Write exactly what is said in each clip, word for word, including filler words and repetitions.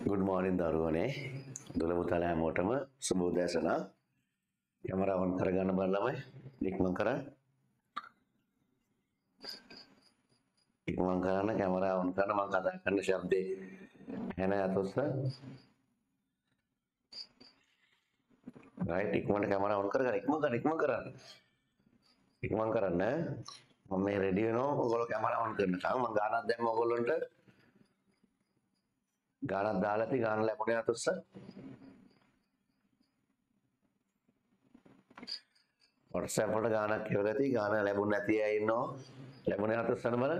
Good morning දරුවනේ. දොළමුතල හැමෝටම සුබ උදෑසනක්. කැමරාව ඔන් කරගන්න බලන්න ළමයි. ඉක්මන් කරන්න. ඉක්මන් කරන්න කැමරාව ඔන් කරන්න මම කතා කරන ශබ්දේ ඇහෙන අතොස්ස. right ඉක්මනට කැමරාව ඔන් කරගන්න. ඉක්මන් කරන්න ඉක්මන් කරන්න. ඉක්මන් කරන්න. මම මේ රෙඩි වෙනවා. ඔයගොල්ලෝ කැමරාව ඔන් කරනකම් මම ගානක් දැම්ම ඔයගොල්ලන්ට ගානක් දාලා ඇති ගාන ලැබුණේ අතොස්ස. WhatsApp වල ගානක් කියවලා ඇති ගාන ලැබුණ නැති අය ඉන්නවා. ලැබුණේ අතොස්සන බලන්න.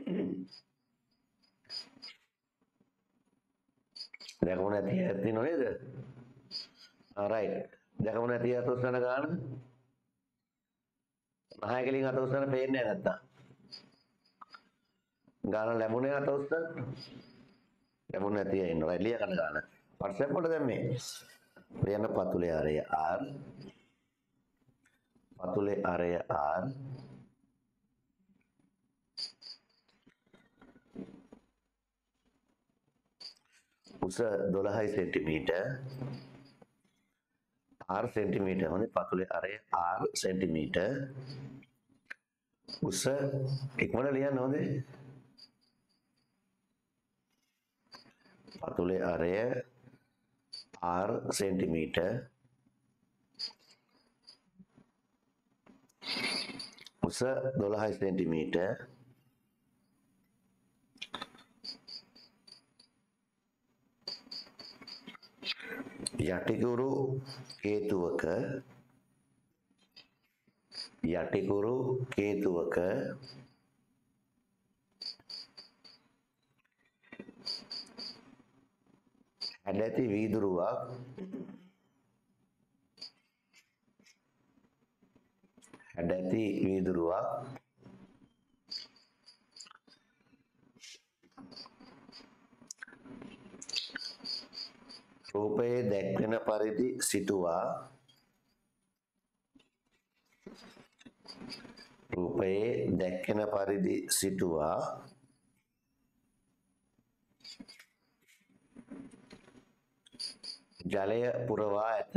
දැකම නැති අය ඉන්නව නේද? alright. දැකම නැති අතොස්සන ගාන. නහයකලින් අතොස්සන පේන්නේ නැත්තම්. ගාන ලැබුණේ අතොස්සන ලැබුණ නැති අය ඉන්නවා. එළිය කන ගාන. WhatsApp වල දැන් මේ ලියන්න පතුලේ ආරය R පතුලේ ආරය R උස දොළහයි සෙන්ටිමීටර් R සෙන්ටිමීටර් හොඳේ පතුලේ ආරය R සෙන්ටිමීටර් උස ඉක්මනට ලියන්න හොඳේ පතුලේ ආරය R සෙන්ටිමීටර් උස දොළහයි සෙන්ටිමීටර් යටිකුරු හේතුවක යටිකුරු හේතුවක හැඩැති වීදුරුවක් හැඩැති වීදුරුවක් රූපයේ දැක්වෙන පරිදි සිටුවා රූපයේ දැක්වෙන පරිදි සිටුවා ජලය පුරවා ඇත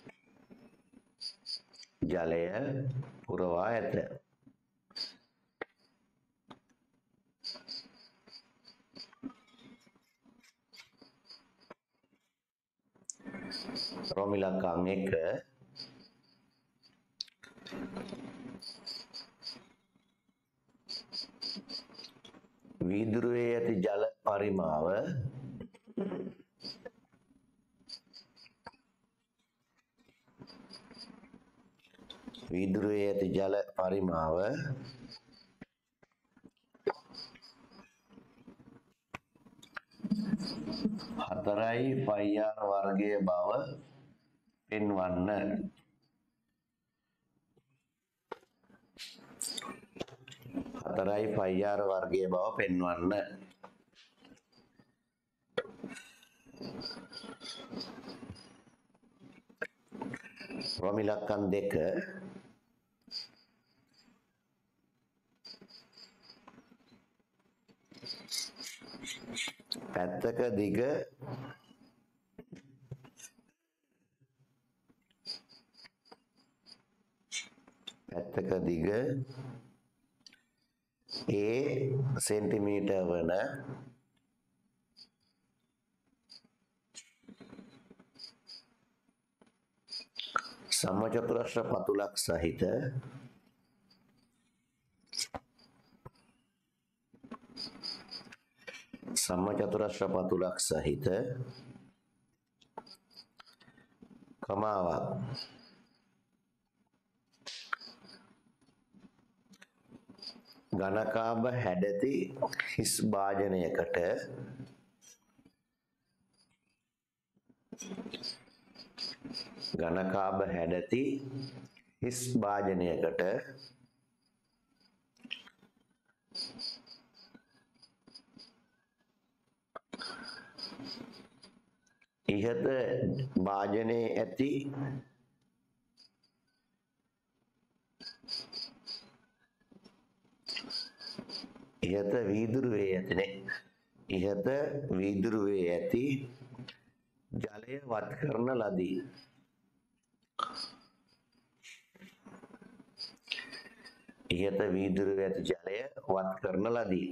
ජලය පුරවා ඇත රොමිලකම් එක වීදුරුවේ ඇති ජල පරිමාව වීදුරුවේ ඇති ජල පරිමාව හතරයි පයි ආර් වර්ගයේ බව පෙන්වන්න. හතරයි පයි ආර් වර්ගයේ බව පෙන්වන්න. රොමිලකම් දෙක පැත්තක දිග පැත්තක දිග A සෙන්ටිමීටර් වන සමචතුරස්‍ර පතුලක් සහිත සමචතුරස්‍ර පතුලක් සහිත කමාවක් ඝනකාභ හැඩැති හිස් භාජනයකට ඝනකාභ හැඩැති හිස් භාජනයකට ඉහත භාජනයේ ඇති ඉහත වීදුරුවේ ඇතිනේ ඉහත වීදුරුවේ ඇති වත් කරන ලදී. ඉහත වීදුරුවේ ඇති ජලය වත් කරන ලදී.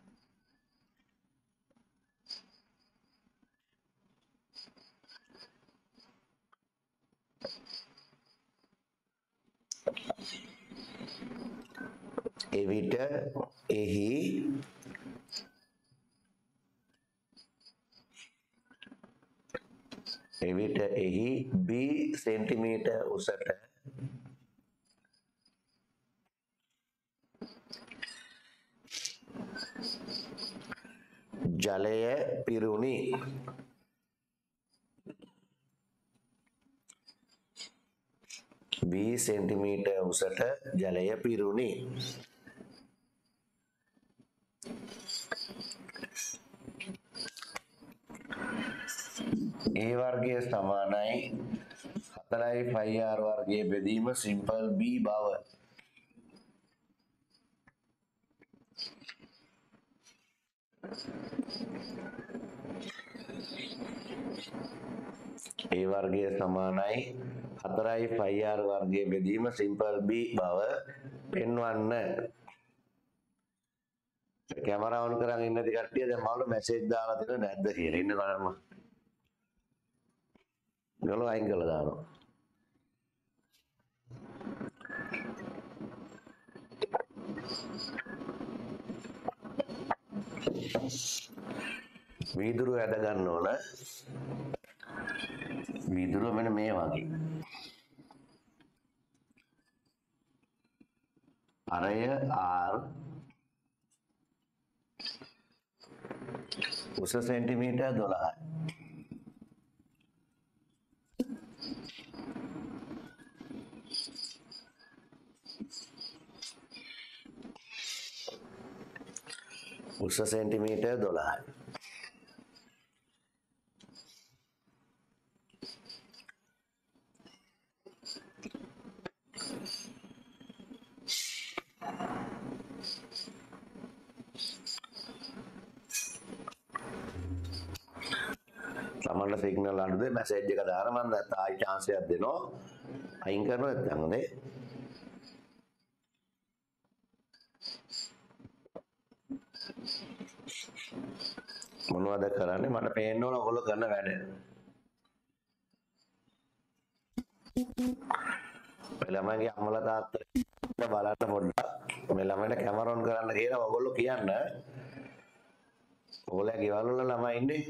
එවිට එහි එවිට එහි B සෙන්ටිමීටර් උසට ජලය පිරුණි. B සෙන්ටිමීටර් උසට ජලය පිරුණි. A වර්ගය සමානයි හතරයි පයි R වර්ගයේ බෙදීම සිම්පල් B බව. A වර්ගය සමානයි හතරයි පයි R වර්ගයේ බෙදීම සිම්පල් B බව පෙන්වන්න. කැමරා ඔන් කරන් ඉන්න ති කට්ටිය දැන් මවල මැසේජ් දාලා තියෙනවද නැද්ද කියලා ඉන්න බලන්න. ගලව අයින් කරලා දානවා. වීදුරුව ඇද ගන්න ඕන. වීදුරුව මෙන්න මේ වගේ. අරය R උස සෙන්ටිමීටර් දොළහයි. උස සෙන්ටිමීටර් දොළහයි. තමන්ට සිග්නල් අඩුද මැසේජ් එක දාන මම නැත්නම් ආයි chance එකක් දෙනවා අයින් කරනවා නැත්නම් හොඳේ. මොනවද කරන්නේ මට පේන්න ඕන ඔයගොල්ලෝ කරන වැඩ. මේ ළමයිගේ අම්මලා තාත්තලා බලන්න පොඩ්ඩක් මේ ළමයිට කැමරා ඔන් කරන්න කියලා ඔයගොල්ලෝ කියන්න. ඔයගොල්ලෝ ගෙවල් වල ළමයි ඉන්නේ.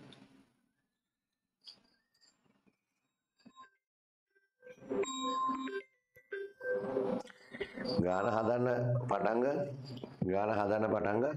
ගාන හදන්න පටන් ගන්න. ගාන හදන්න පටන් ගන්න.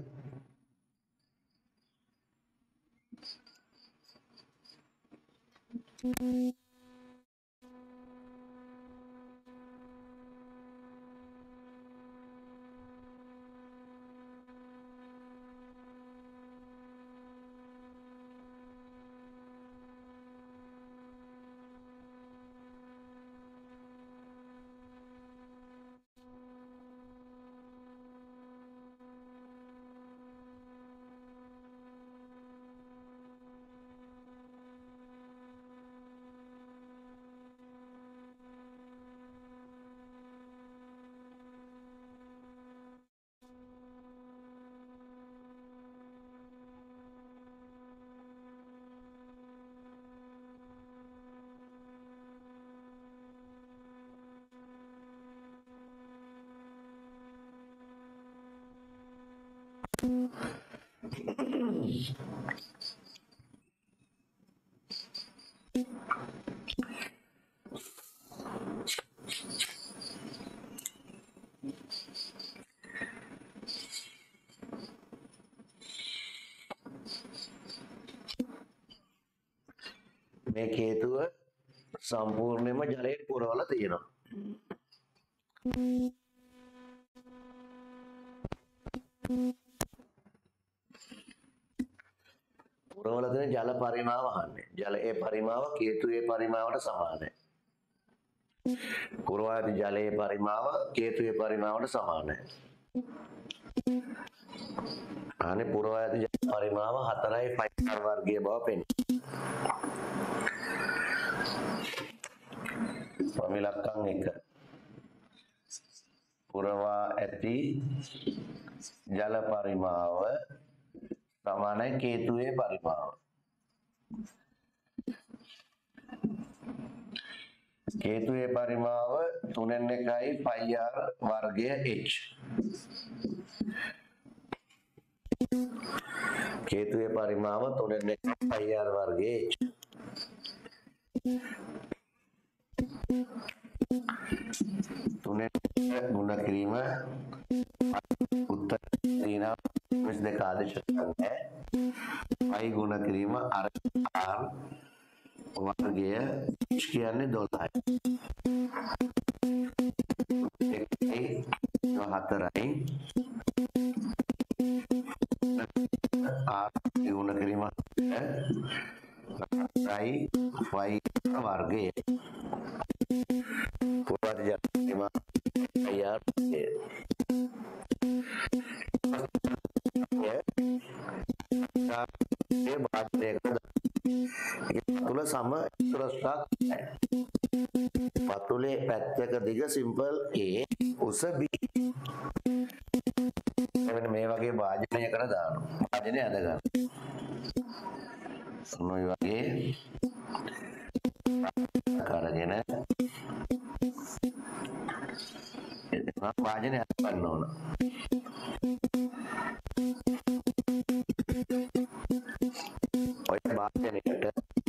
මේ හේතුව සම්පූර්ණයෙන්ම ජලයෙන් පුරවලා තියෙනවා. පුරවලා තියෙන ජල පරිමාව අහන්නේ. ජලයේ පරිමාව හේතුයේ පරිමාවට සමානයි. පුරවා ඇති ජලයේ පරිමාව හේතුයේ පරිමාවට සමානයි. අනේ පුරවා ඇති ජල පරිමාව හතරයි පයි R වර්ගයේ බව පෙන්වනවා. ඉලක්කම් එක. පුරවා ඇති ජල පරිමාව සමානයි කේතුවේ පරිමාව. කේතුවේ පරිමාව තුනෙන් එකයි පයි ආර් වර්ගය H. කේතුවේ පරිමාව තුනෙන් එකයි පයි ආර් වර්ගය H. තුනෙන් ගුණ කිරීම උත්තර දිනා විස් දෙක ආදේශ කරන්නේ. පයි ගුණ කිරීම R වර්ගය H කියන්නේ දොළහයි. එකයි හතරයි R ගුණ කිරීම රයි පයි වර්ගය පුරාට ජනීම පයි ආර් වර්ගය. ඒ වාක්‍යයකට තුල සම චතුරස්‍රයක් පතුලේ පැත්තක දිග සිම්පල් A උස B. එවන මේ වගේ වාජනයකට දානවා. වාජනය අද ගන්න. මොයි වගේ කරගෙන එතන වාජනය අද ගන්න ඕන. ඔය වාජනයකට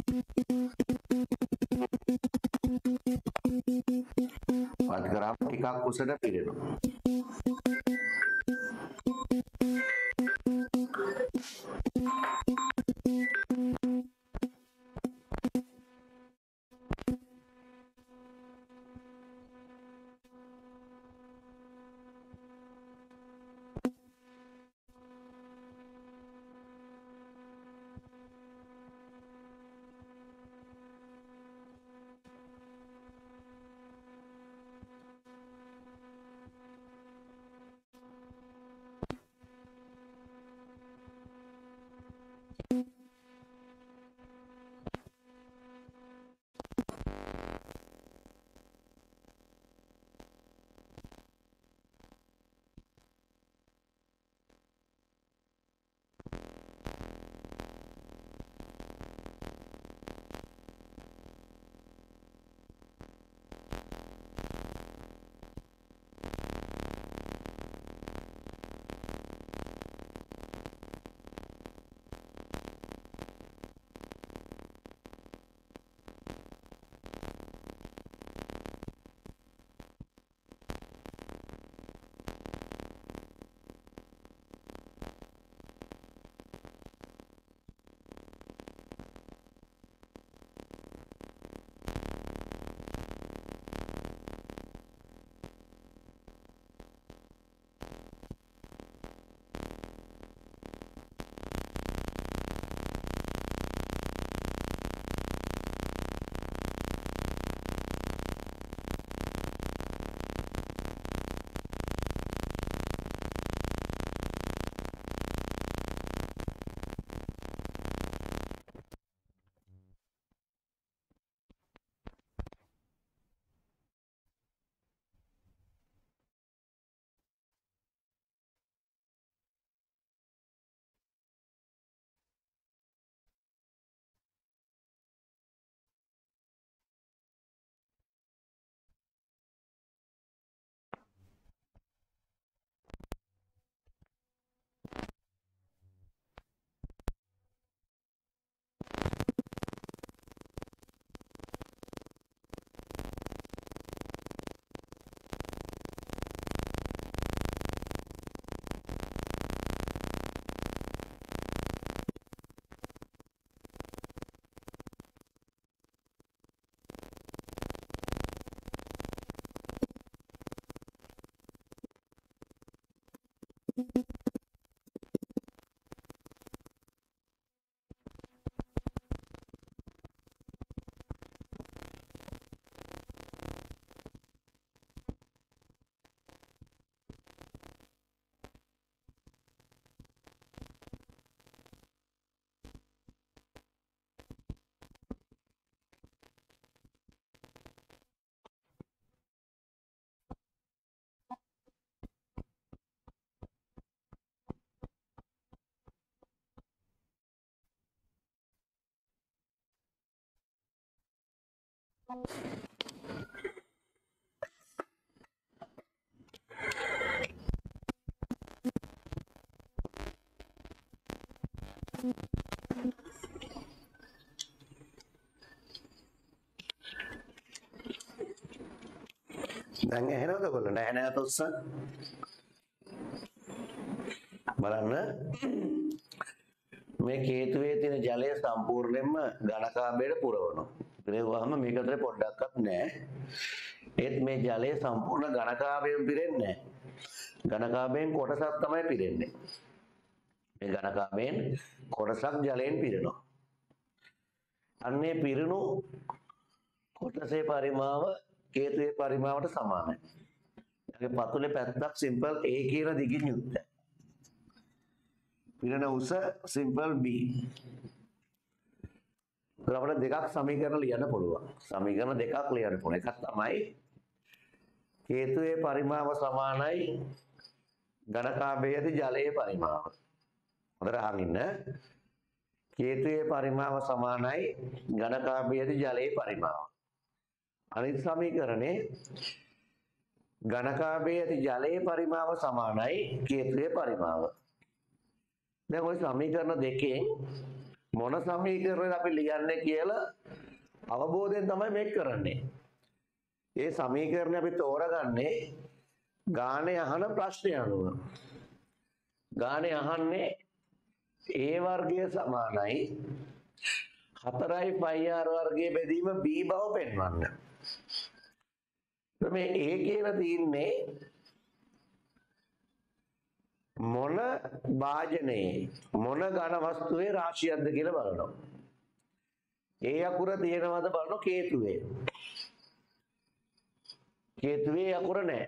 වත් කරාම ටිකක් උසට පිරෙනවා. දැන් ඇහෙනවද ඔයගොල්ලෝ? නැහැ නැවත උත්සන්න. බලන්න මේ කේතුවේ තියෙන ජලය සම්පූර්ණයෙන්ම ඝනකාභයට පුරවනවා. පිරෙවුවාම මේක අතර පොඩ්ඩක්වත් නැහැ. ඒත් මේ ජලය සම්පූර්ණ ඝනකාභයෙන් පිරෙන්නේ නැහැ. ඝනකාභයෙන් කොටසක් තමයි පිරෙන්නේ. මේ ඝනකාභයෙන් කොටසක් ජලයෙන් පිරෙනවා. අන්නේ පිරුණු කොටසේ පරිමාව කේතුවේ පරිමාවට සමානයි. ඒගේ පතුලේ පැත්තක් සිම්පල් A කියන දිගින් යුක්තයි. පිරෙන උස සිම්පල් B. අපිට දෙකක් සමීකරණ ලියන්න පුළුවන්. සමීකරණ දෙකක් ලියන්න පුළුවන්. එකක් තමයි කේතුවේ පරිමාව සමානයි ඝනකාභයේ ඇති ජලයේ පරිමාව. හොඳට අහන් ඉන්න. කේතුවේ පරිමාව සමානයි ඝනකාභයේ ඇති ජලයේ පරිමාව. අනිත් සමීකරණේ ඝනකාභයේ ඇති ජලයේ පරිමාව සමානයි කේතුවේ පරිමාව. දැන් ওই සමීකරණ දෙකෙන් මොන සමීකරණයද අපි ලියන්නේ කියලා අවබෝධයෙන් තමයි මේක කරන්නේ. ඒ සමීකරණය අපි තෝරගන්නේ ගානේ අහන ප්‍රශ්නය අනුව. ගානේ අහන්නේ A වර්ගය සමානයි හතරයි පයි ආර් වර්ගයේ බෙදීම B බව පෙන්වන්න. මේ A කියලා තියෙන්නේ මොන භාජනයේ මොන ඝන වස්තුවේ රාශියක්ද කියලා බලනවා. ඒ අකුර තියෙනවද බලනවා කේතුවේ. කේතුවේ අකුර නැහැ.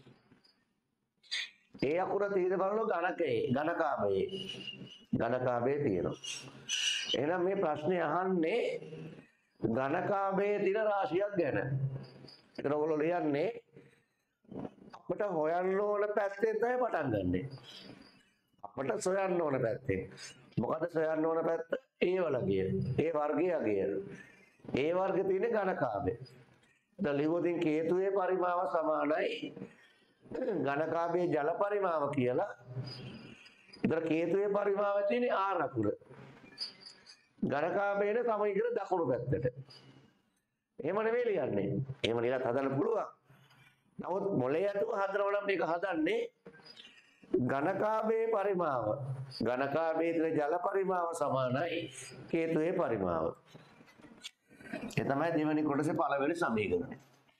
ඒ අකුර තියෙද බලනවා ඝනකයේ ඝනකාභයේ. ඝනකාභයේ තියෙනවා. එහෙනම් මේ ප්‍රශ්නේ අහන්නේ ඝනකාභයේ තියෙන රාශියක් ගැන. ඒක ඔයගොල්ලෝ ලියන්නේ අපිට හොයන්න ඕන පැත්තෙන් තමයි පටන් ගන්නෙ. අපිට සොයන්න ඕන පැත්තෙන්. මොකද සොයන්න ඕන පැත්ත A වලගේ. A වර්ගයගේ. A වර්ගයේ තියෙන ඝනකාභය. දැන් ලියුවොතින් කේතුවේ පරිමාව සමානයි ඝනකාභයේ ජල පරිමාව කියලා. ඉතින් කේතුවේ පරිමාව තියෙන්නේ R අකුර. ඝනකාභයේ සමීකරණ දකුණු පැත්තට. එහෙම නෙවෙයි ලියන්නේ. එහෙම ලියලා හදන්න පුළුවන්. නමුත් මොලේ ඇතුව හදනවා නම් මේක හදන්නේ ඝනකාභයේ පරිමාව. ඝනකාභයේ තියෙන ජල පරිමාව සමානයි කේතුවේ පරිමාව. ඒ තමයි දෙවෙනි කොටසේ පළවෙනි සමීකරණය.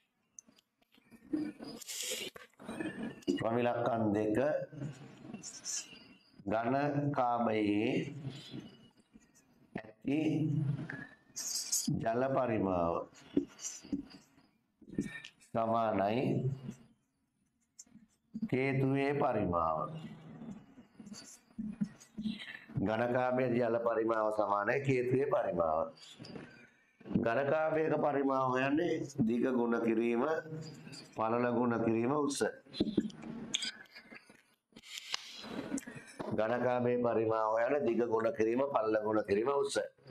ප්‍රමිලක්කන් දෙක ඝනකාභයේ ඇති ජල පරිමාව සමානයි කේතුවේ පරිමාව. ඝනකාභයේ ජල පරිමාව සමානයි කේතුවේ පරිමාව. ඝනකාභයක පරිමාව හොයන්නේ දිග ගුණ කිරීම පළල ගුණ කිරීම උස. ඝනකාභයේ පරිමාව හොයන්නේ දිග ගුණ කිරීම පළල ගුණ කිරීම උස.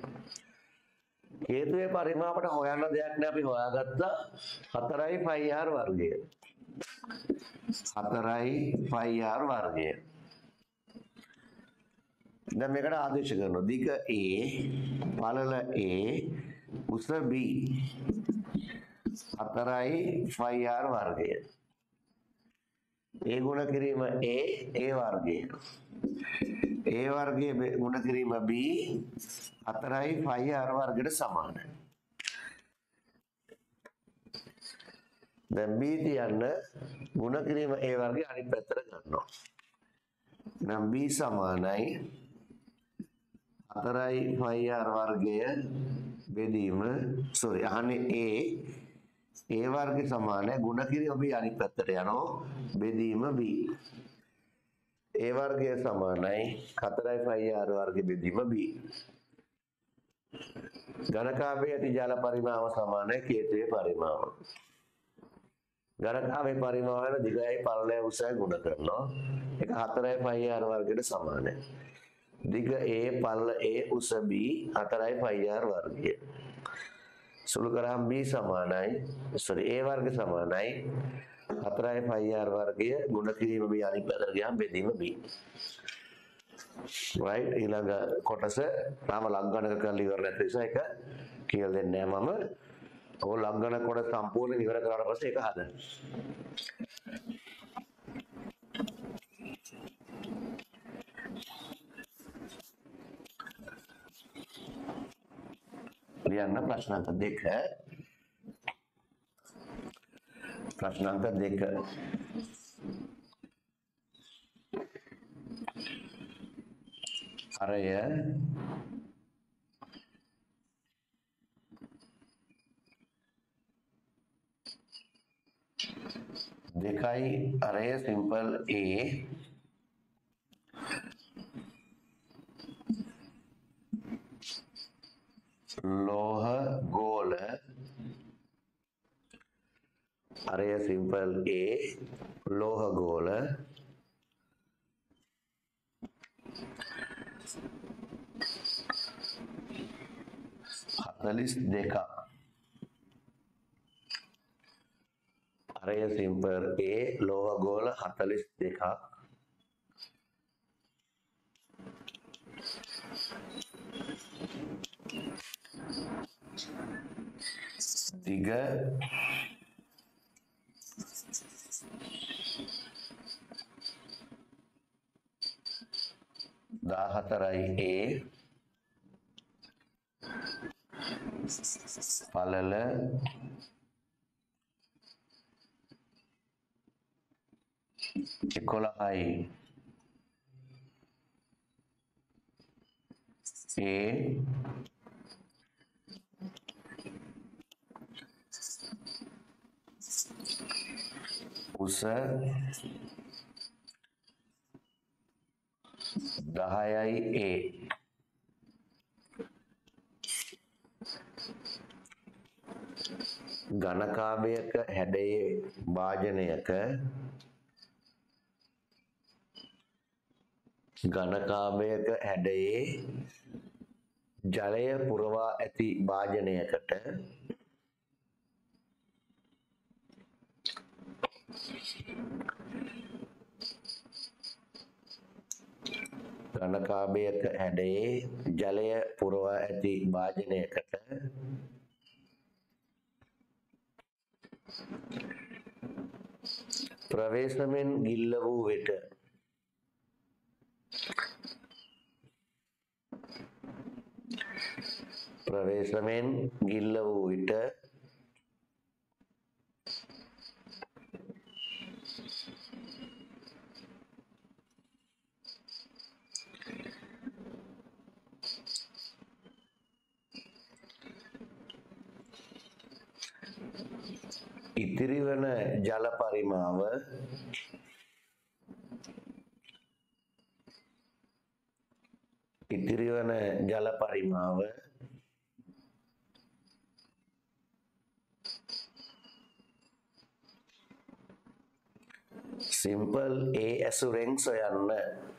කේතුවේ පරිමාවට හොයන්න දෙයක් නෑ අපි හොයාගත්තා හතරයි පයි ආර් වර්ගය. හතරයි පයි ආර් වර්ගය. දැන් මේකට ආදේශ කරනවා දිග A පළල A උස B හතරයි පයි ආර් වර්ගය. A ගුණ කිරීම A A වර්ගය. A වර්ගයේ ගුණ කිරීම B හතරයි පයි ආර් වර්ගයට සමානයි. දැන් B තියන්න ගුණ කිරීම A වර්ගයේ අනිත් පැත්තට ගන්නවා. නම් B සමානයි හතරයි පයි ආර් වර්ගය බෙදීම sorry අහන්නේ A A වර්ගය සමානයි ගුණ කිරීම B අනිත් පැත්තට යනවා බෙදීම B. A වර්ගය සමානයි හතරයි පයි ආර් වර්ගය බෙදීම B. ඝනකාභයේ ඇති ජල පරිමාව සමානයි කේතුවේ පරිමාව. ඝනකාභයේ පරිමාව වෙන දිගයි පළලයි උසයි ගුණ කරනවා. ඒක හතරයි පයි ආර් වර්ගයට සමානයි. දිග A පළල A උස B හතරයි පයි ආර් වර්ගය. සුළු කරාම b සමානයි sorry a වර්ග සමානයි හතරයි පයි r වර්ගය ගුණ කිරීම b අනිත් පැත්තට ගියාම බෙදීම b. right ඊළඟ කොටස තාම ලංඝනක කරලා ඉවර නැති නිසා ඒක කියලා දෙන්නේ නැහැ මම. ඔය ලංඝන කොටස සම්පූර්ණයෙන් ඉවර කරාට පස්සේ ඒක හදන්න. ලියන්න ප්‍රශ්නාංක දෙක. ප්‍රශ්නාංක දෙක. අරය දෙකයි අරය සිම්පල් A ලෝහ ගෝල අරය සිම්පල් A ලෝහ ගෝල හතළිස් දෙකක් අරය සිම්පල් A ලෝහ ගෝල හතළිස් දෙකක් දිග දාහතරයි A පළල එකොළහයි A උස දහයයි A ඝනකාභයක හැඩයේ භාජනයක ඝනකාභයක හැඩයේ ජලය පුරවා ඇති භාජනයකට ඝනකාභයක හැඩයේ ජලය පුරවා ඇති භාජනයකට ප්‍රවේශමෙන් ගිල්ල වූ විට ප්‍රවේශමෙන් ගිල්ල වූ විට ඉතිරි වන ජල පරිමාව ඉතිරි වන ජල පරිමාව සිම්පල් A ඇසුරෙන් සොයන්න.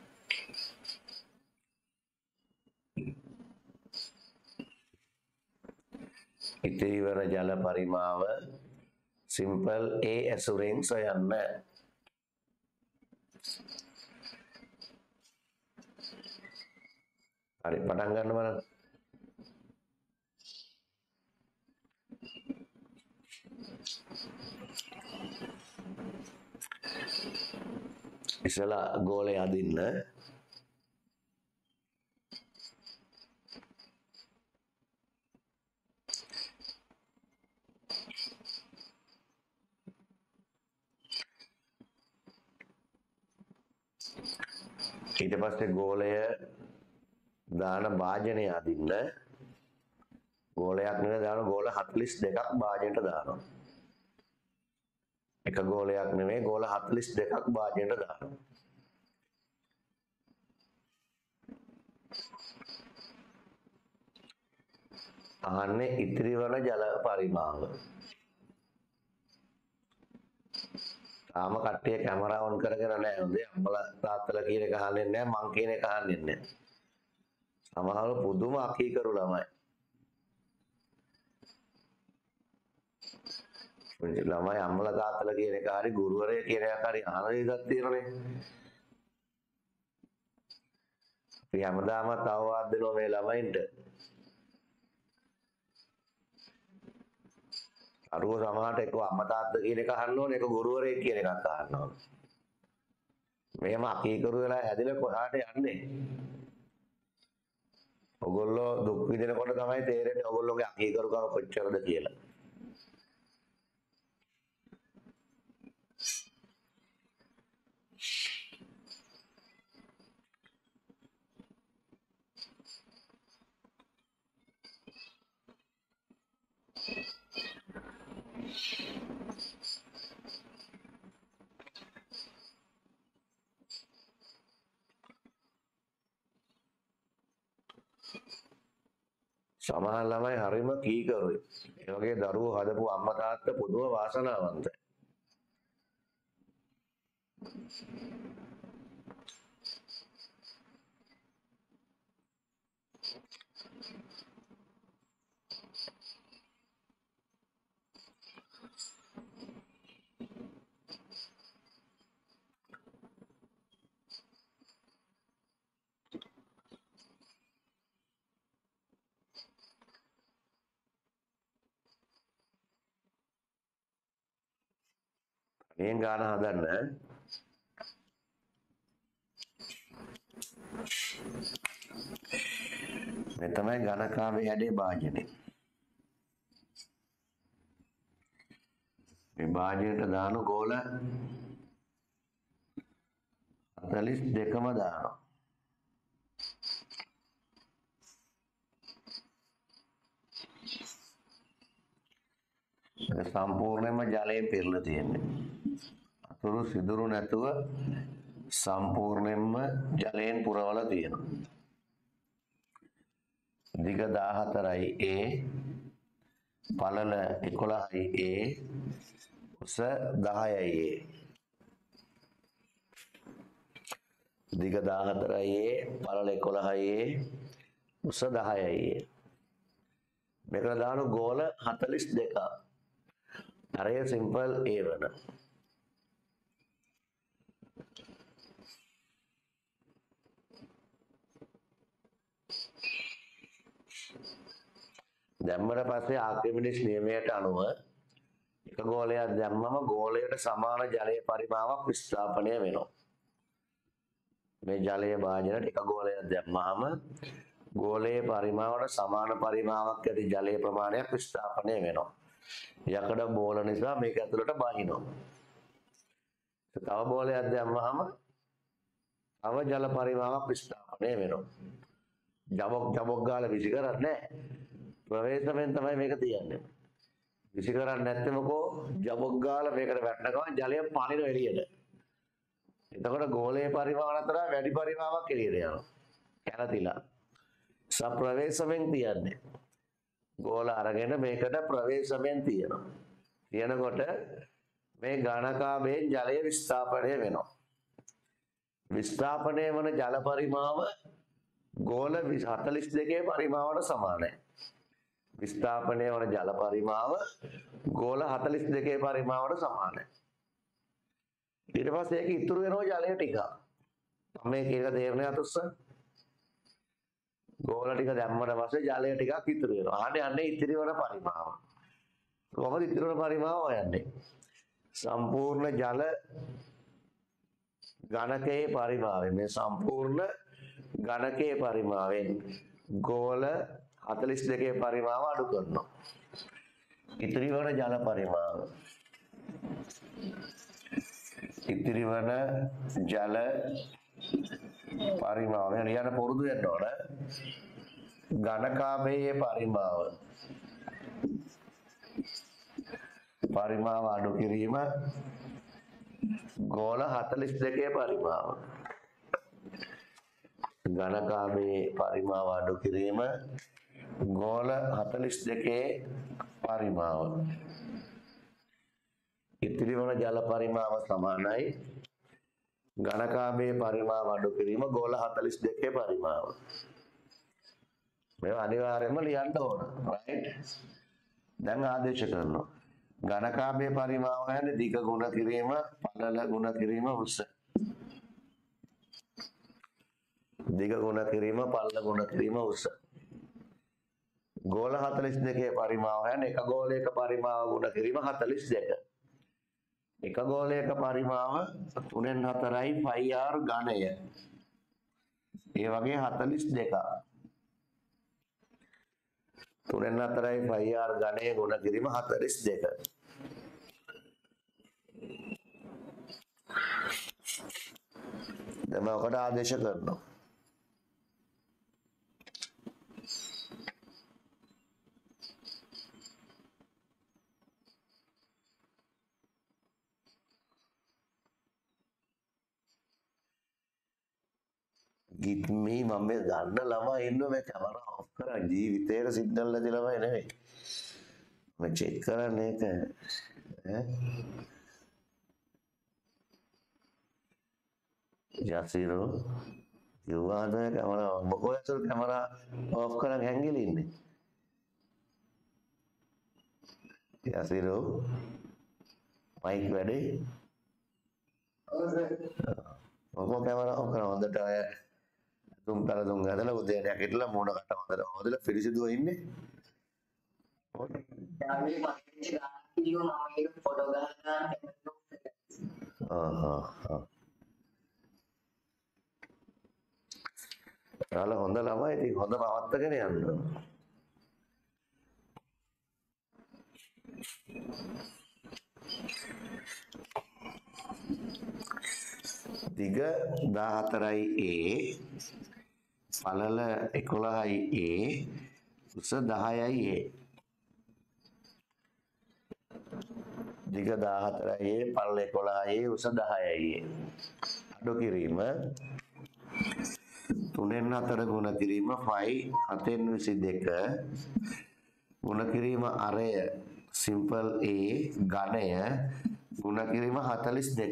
ඉතිරි වන ජල පරිමාව සිම්පල් A ඇසුරෙන් සොයන්න. හරි පටන් ගන්න බලන්න. ඉස්සලා ගෝලය අදින්න. ඊට පස්සේ ගෝලය දාන භාජනය අදින්න. ගෝලයක් නෙවෙයි දාන ගෝල හතළිස් දෙකක් භාජනයට දානවා. එක ගෝලයක් නෙවෙයි ගෝල හතළිස් දෙකක් භාජනයට දානවා. අහන්නේ ඉතිරි වන ජල පරිමාව. තාම කට්ටිය කැමරා ඔන් කරගෙන නැහැ. හොඳේ අම්මලා තාත්තලා කියන එක අහන්නේ නැහැ මං කියන එක අහන්නේ නැහැ. සමහරව පුදුම අකීකරු ළමයි. පුංචි ළමයි අම්මලා තාත්තලා කියන එක හරි ගුරුවරයා කියන එක හරි අහන එකක් තියෙනනේ. අපි හැමදාමත් අවවාද දෙනවා මේ ළමයින්ට. අරුව සමහරට එක්ක අම්මා තාත්තා කියන එක අහන්න ඕනේ, ඒක ගුරුවරයෙක් කියන එකක් අහන්න ඕනේ. මෙහෙම අකීකරු වෙලා හැදිලා කොහාට යන්නේ? ඔයගොල්ලෝ දුක් විඳිනකොට තමයි තේරෙන්නේ ඔයගොල්ලෝගේ අකීකරුකම කොච්චරද කියලා. සමහර ළමයි හරිම කීකරුයි. ඒ වගේ දරුවෝ හදපු අම්මා තාත්තා පුදුම වාසනාවන්තයි. මේ ගාන හදන්න මේ තමයි ඝනකාමයේ හැඩේ භාජනය. මේ භාජනයට දාන ගෝල හතළිස් දෙකම දානවා. ඒක සම්පූර්ණයෙන්ම ජලයෙන් පිරලා තියෙන්නේ. අතුරු සිදුරු නැතුව සම්පූර්ණයෙන්ම ජලයෙන් පුරවලා තියෙනවා. දිග දාහතරයි A, පළල එකොළහයි A, උස දහයයි A. දිග දාහතරයි A, පළල එකොළහයි A, උස දහයයි A. මේකට දාන ගෝල හතළිස් දෙකක්. අරය සිම්පල් A වන. දැම්මට පස්සේ ආර්කිමිඩිස් නියමයට අනුව එක ගෝලයක් දැම්මම ගෝලයට සමාන ජලයේ පරිමාවක් විස්ථාපනය වෙනවා. මේ ජලයේ භාජනයට එක ගෝලයක් දැම්මම ගෝලයේ පරිමාවට සමාන පරිමාවක් ඇති ජලයේ ප්‍රමාණයක් විස්ථාපනය වෙනවා. යකඩ බෝල නිසා මේක ඇතුළට බහිනවා. තව බෝලයක් දැම්මම තව ජල පරිමාවක් විස්ථාපනය වෙනවා. ජබොක් ජබොක් ගාලා විසි කරන්නේ නැහැ. ප්‍රවේශමෙන් තමයි මේක තියන්නේ. විසි කරන්නේ නැත්නම්කෝ ජබොක් ගාලා මේකට වැටෙන ගමන් ජලය පානින එළියට. එතකොට ගෝලයේ පරිමාණ අතර වැඩි පරිමාවක් එළියට යනවා. කැරතිලා. සප්‍රවේශමෙන් තියන්නේ. ගෝල අරගෙන මේකට ප්‍රවේශමෙන් තියනවා. තියනකොට මේ ඝනකාභයෙන් ජලය විස්ථාපනය වෙනවා. විස්ථාපනය වන ජල පරිමාව ගෝල හතළිස් දෙකේ පරිමාවට සමානයි. විස්ථාපනය වන ජල පරිමාව ගෝල හතළිස් දෙකේ පරිමාවට සමානයි. ඊට පස්සේ ඒක ඉතුරු වෙනවා ජලය ටික. මේ කීක තේරෙන්නේ අතොස්ස? ගෝල ටික දැම්මට පස්සේ ජලය ටිකක් ඉතුරු වෙනවා. අහන්නේ අන්නේ ඉතිරි වන පරිමාව. කොහොමද ඉතිරි වන පරිමාව හොයන්නේ? සම්පූර්ණ ජල ඝනකයේ පරිමාවය. මේ සම්පූර්ණ ඝනකයේ පරිමාවෙන් ගෝල හතළිස් දෙකේ පරිමාව අඩු කරනවා. ඉතිරි වන ජල පරිමාව. ඉතිරි වන ජල පරිමාව යන පුරුදු වෙන්න ඕන. ඝනකාභයේ පරිමාව. පරිමාව අඩු කිරීම ගෝල හතළිස් දෙකේ පරිමාව. ඝනකාභයේ පරිමාව අඩු කිරීම ගෝල හතළිස් දෙකේ පරිමාව. ඉතිරි වන ජල පරිමාව සමානයි ඝනකාභයේ පරිමාව අඩු කිරීම ගෝල හතළිස් දෙකේ පරිමාව. මේවා අනිවාර්යයෙන්ම ලියන්න ඕන. රයිට්? දැන් ආදේශ කරනවා. ඝනකාභයේ පරිමාව හොයන්නේ දිග ගුණ කිරීම පළල ගුණ කිරීම උස. දිග ගුණ කිරීම පළල ගුණ කිරීම උස. ගෝල හතළිස් දෙකේ පරිමාව හොයන්නේ එක ගෝලයක පරිමාව ගුණ කිරීම හතළිස් දෙක. එක ගෝලයක පරිමාව තුනෙන් හතරයි පයි ආර් ඝනය. ඒ වගේ හතළිස් දෙක. තුනෙන් හතරයි පයි ආර් ඝනය ගුණ කිරීම හතළිස් දෙක. දැන් මම ඔකට ආදේශ කරනවා. ගිත් මේ මම මේ ගන්න ළමයි ඉන්නවා මේ කැමරා ඔෆ් කරා ජීවිතේට සිග්නල් නැති ළමයි නෙවෙයි මම චෙක් කරන්නේ ඒක ඈ යසිරෝ යුවාද කැමරා මොකෝසල් කැමරා ඔෆ් කරන් හැංගිලි ඉන්නේ යසිරෝ මයික් වැඩේ මොකෝ කැමරා ඔෆ් කරා හොඳට අය තුන් තල තුන් ගදලා උදේ නැගිටලා මූණ කට හොඳට හොදලා පිරිසිදුව ඉන්නේ. දැන් මේ මගේ වීඩියෝ මම මේක ෆොටෝ ගහලා ආ ආ ආ. යාලා හොඳ ළමයි ඉතින් හොඳ පවත්තගෙන යන්න. දිග දාහතරයි A පළල එකොළහයි A උස දහයයි A. දිග දාහතරයි A පළල එකොළහයි A උස දහයයි A. අඩු කිරීම තුනෙන් හතර ගුණ කිරීම පයි හතෙන් විසි දෙක ගුණ කිරීම අරය සිම්පල් A ඝනය ගුණ කිරීම හතළිස් දෙක.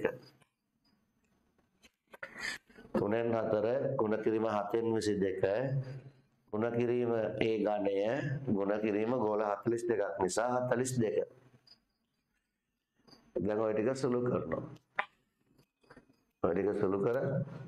තුනෙන් හතර ගුණ කිරීම හතෙන් විසි දෙක ගුණ කිරීම ඒ ඝනය ගුණ කිරීම ගෝල හතළිස් දෙකක් නිසා හතළිස් දෙක. දැන් ඔය ටික සුළු කරනවා. ඔය ටික සුළු කර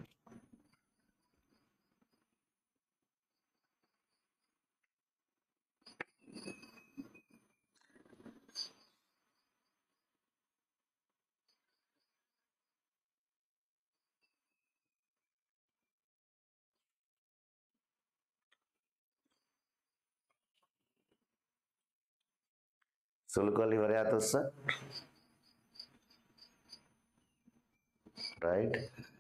සුළු කළ ඉවරයක් උස්ස right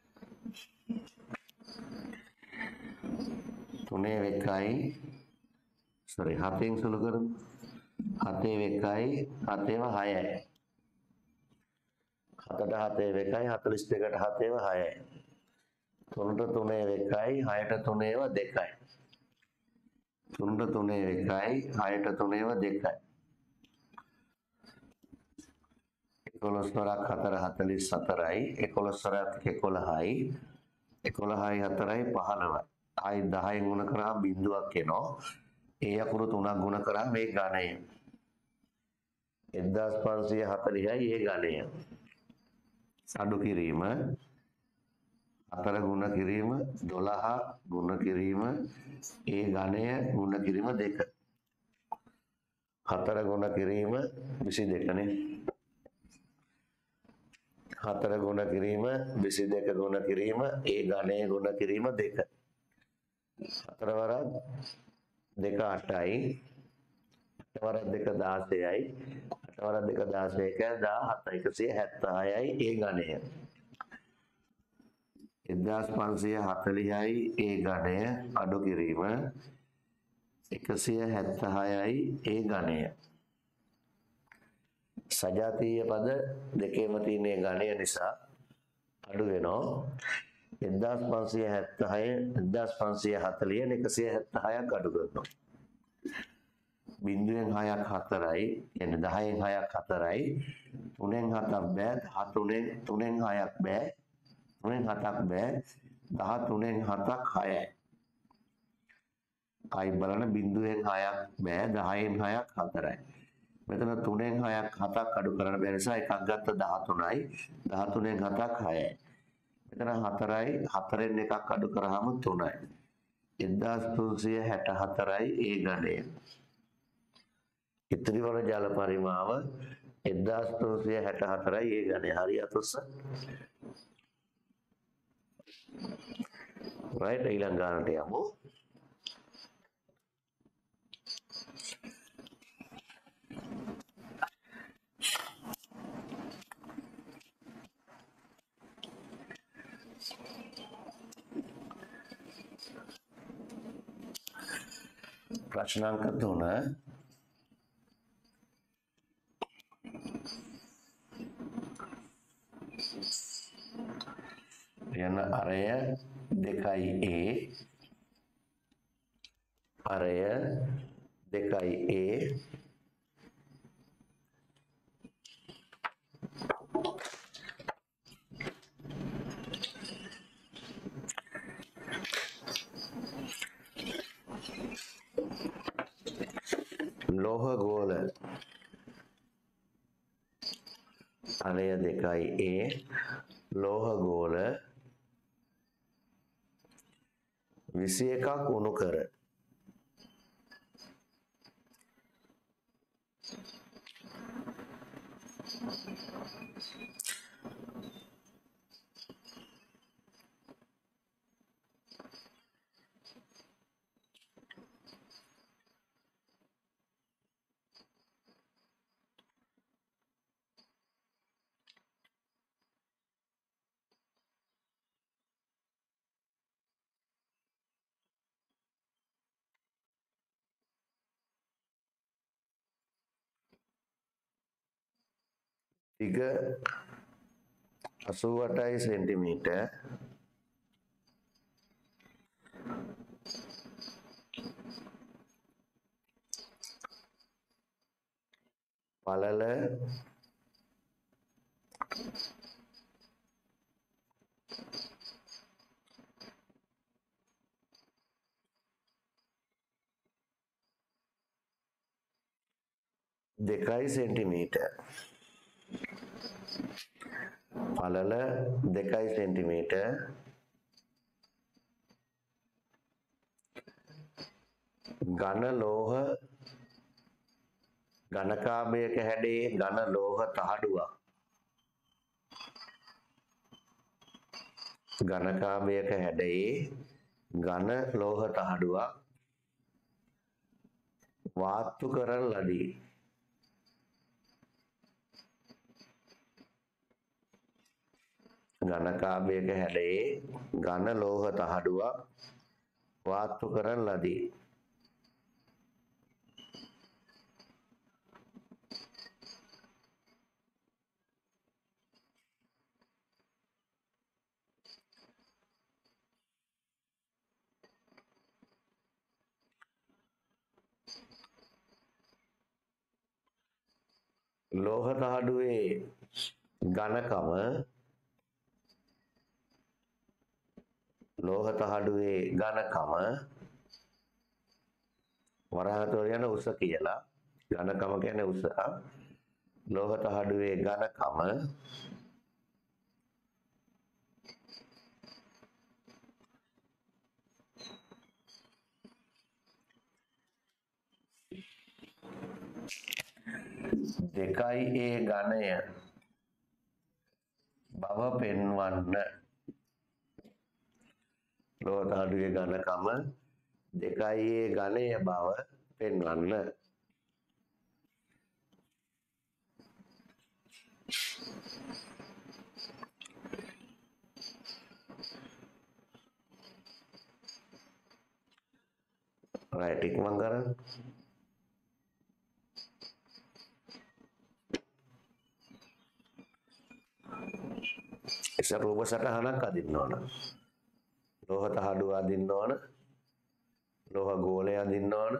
තුනේ වෙකයි sorry හතෙන් සුළු කරමු හතේ වෙකයි හතේව හයයි හතට හතේ වෙකයි හතළිස් දෙකට හතේව හයයි තුනට තුනේ වෙකයි හයට තුනේව දෙකයි තුනට තුනේ වෙකයි හයට තුනේව දෙකයි එකොළොස් වරක් හතර හතළිස් හතරයි එකොළොස් වරක් එකොළහයි එකොළහයි හතරයි පහළොවයි ආයි දහයෙන් ගුණ කරාම බිංදුවක් එනවා ඒ අකුරු තුනක් ගුණ කරාම මේ ඝනය එක්දාස් පන්සිය හතළිහයි ඒ ඝනය අඩු කිරීම හතර ගුණ කිරීම දොළහ ගුණ කිරීම ඒ ඝනය ගුණ කිරීම දෙක හතර ගුණ කිරීම විසි දෙකනේ හතර ගුණ කිරීම විසි දෙක ගුණ කිරීම ඒ ඝනය ගුණ කිරීම දෙක හතර වරක් දෙක අටයි අට වරක් දෙක දාසයයි අට වරක් දෙක දාසයක දාහත එකසිය හැත්තෑයයි ඒ ඝනය එක්දාස් පන්සිය හතළිහයි ඒ ඝනය අඩු කිරීම එකසිය හැත්තෑයයි ඒ ඝනය සජාතීය පද දෙකේම තියෙන ඝනය නිසා අඩු වෙනවා එක්දාස් පන්සිය හැත්තෑය එක්දාස් පන්සිය හතළිහ එකසිය හැත්තෑයක් අඩු කරනවා බිංදුවෙන් හයක් හතරයි කියන්නේ දහයෙන් හයක් හතරයි තුනෙන් හතක් බෑ දහ තුනෙන් තුනෙන් හයක් බෑ තුනෙන් හතක් බෑ දහ තුනෙන් හතක් හයයි ආයි බලන්න බිංදුවෙන් හයක් බෑ දහයෙන් හයක් හතරයි මෙතන තුනෙන් හයක් හතක් අඩු කරන්න බැරි නිසා එකක් ගත්ත දහතුනයි. දහතුනෙන් හතක් හයයි. මෙතන හතරයි හතරෙන් එකක් අඩු කරාම තුනයි. එක්දාස් තුන්සිය හැට හතරයි ඒ ගණය. ඉතිරි වන ජල පරිමාව එක්දාස් තුන්සිය හැට හතරයි ඒ ගණය. හරි අතුස්ස. right ඊළඟ ගානට යමු. ප්‍රශ්නාංක තුන යන අරය දෙකයි A අරය දෙකයි A ලෝහ ගෝල අරය දෙකයි A ලෝහ ගෝල විසි එකක් උණු කර දිග අසූ අටයි සෙන්ටිමීටර් පළල දෙකයි සෙන්ටිමීටර් පළල දෙකයි සෙන්ටිමීටර් ඝන ලෝහ ඝනකාභයක හැඩේ ඝන ලෝහ තහඩුවක් ඝනකාභයක හැඩේ ඝන ලෝහ තහඩුවක් වාත්තු කරන ලදී. ඝනකාභයක හැඩයේ ඝන ලෝහ තහඩුවක් වාත්තු කරන ලදී. ලෝහ තහඩුවේ ඝනකම ලෝහ තහඩුවේ ඝනකම වරහතොර යන උස කියලා. ඝනකම කියන්නේ උස. ලෝහ තහඩුවේ ඝනකම දෙකයි A ඝනය බව පෙන්වන්න. ලෝහ තහඩුවේ ඝනකම දෙකයි A ඝනය බව පෙන්වන්න. right ඉක්මන් කරන්න. ඉතින් රූප සටහනක් අදින්න ඕන. ලෝහ තහඩුව අදින්න ඕන. ලෝහ ගෝලය අදින්න ඕන.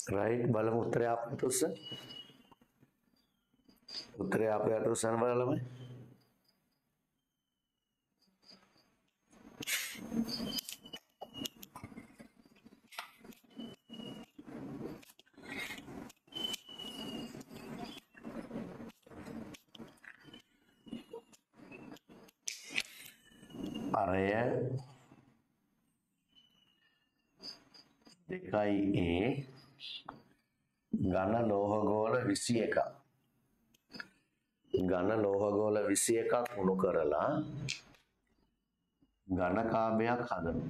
right බලමු උත්තරය අපිට උස්ස. උත්තරය අපිට උස්සන බලමු. අරය දෙකයි A ඝන ලෝහ ගෝල විසි එකක් ඝන ලෝහ ගෝල විසි එකක් උණු කරලා ඝන කාභයක් හදනවා.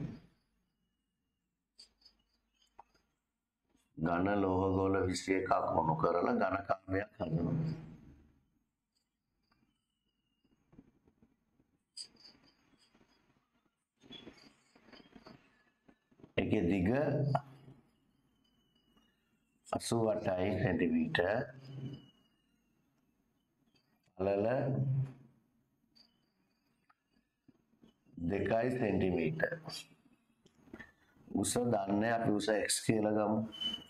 ඝන ලෝහ ගෝල විසි එකක් උණු කරලා ඝන කාභයක් හදනවා. ඒකේ දිග අසූ අටයි සෙන්ටිමීටර් පළල දෙකයි සෙන්ටිමීටර් උස දන්නේ අපි උස x කියලා ගමු.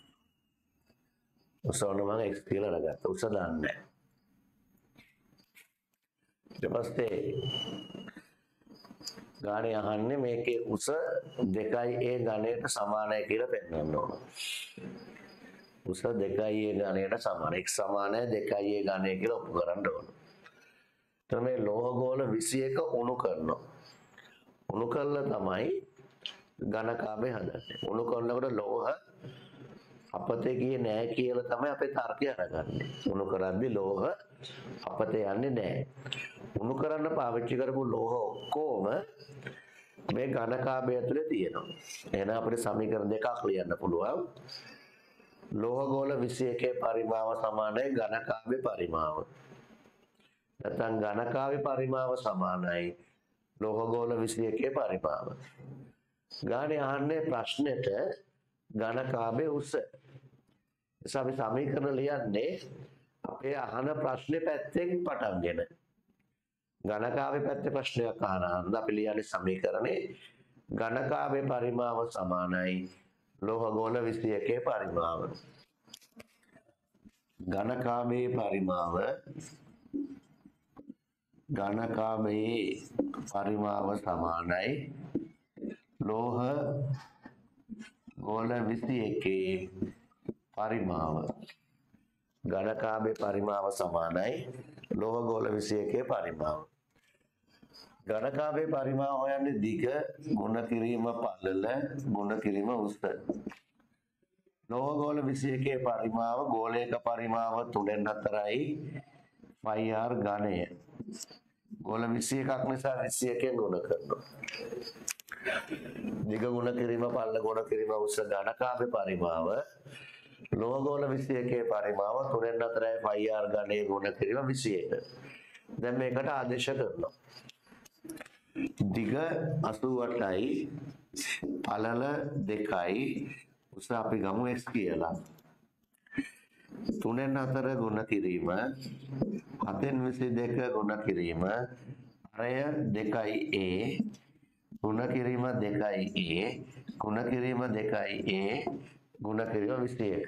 උස වල මම x කියලා අරගත්තා. උස දන්නේ. ඊට පස්සේ ගානේ අහන්නේ මේකේ උස දෙකයි A ඝනයට සමානයි කියලා පෙන්වන්න ඕන. උස දෙකයි A ඝනයට සමාන. x සමානයි දෙකයි A ඝනය කියලා ඔප්පු කරන්න ඕන. එතකොට මේ ලෝහ ගෝල විසි එක උණු කරනවා. උණු කළා තමයි ඝන කාභය හදන්නේ. උණු කරනකොට ලෝහ අපතේ ගියේ නෑ කියලා තමයි අපේ තර්කය අරගන්නේ. උණු කරද්දී ලෝහ අපතේ යන්නේ නෑ. උණු කරන්න පාවිච්චි කරපු ලෝහ ඔක්කොම මේ ඝන කාභය ඇතුලේ තියෙනවා. එහෙනම් අපිට සමීකරණ දෙකක් ලියන්න පුළුවන්. ලෝහ ගෝල විසි එකේ පරිමාව සමානයි ඝන කාභයේ පරිමාව. නැත්නම් ඝන කාභයේ පරිමාව සමානයි ලෝහ ගෝල විසි එකේ පරිමාව. ගානේ අහන්නේ ප්‍රශ්නෙට ඝන කාභයේ උස. එසා අපි සමීකරණ ලියන්නේ අපේ අහන ප්‍රශ්නේ පැත්තෙන් පටන්ගෙන. ඝන කාභයේ පැත්තේ ප්‍රශ්නයක් අහන අපි ලියන්නේ සමීකරණේ ඝන කාභයේ පරිමාව සමානයි ලෝහ ගෝල විසි එකේ පරිමාව. ඝන කාභයේ පරිමාව ඝන කාභයේ පරිමාව සමානයි ලෝහ ගෝල විසි එකේ පරිමාව. ඝන කාභයේ පරිමාව සමානයි ලෝහ ගෝල විසි එකේ පරිමාව. ඝන කාභයේ පරිමාව හොයන්නේ දිග ගුණ කිරීම පළල ගුණ කිරීම උස. ලෝහ ගෝල විසි එකේ පරිමාව ගෝලයක පරිමාව තුනෙන් හතරයි පයි ආර් ඝනය. ගෝල විසි එකක් නිසා විසි එකෙන් ගුණ කරනවා. දිග ගුණ කිරීම පළල ගුණ කිරීම උස ඝන කාභයේ පරිමාව ලෝහ ගෝල විසි එකේ පරිමාව තුනෙන් හතරයි පයි ආර් ඝනය ගුණ කිරීම විසි එක. දැන් මේකට ආදේශ කරනවා. දිග අසූ අටයි පළල දෙකයි උස අපි ගමු x කියලා. තුනෙන් හතර ගුණ කිරීම හතෙන් විසි දෙක ගුණ කිරීම අරය දෙකයි A ගුණ කිරීම දෙකයි A ගුණ කිරීම දෙකයි A ගුණ කිරීම විසි එක.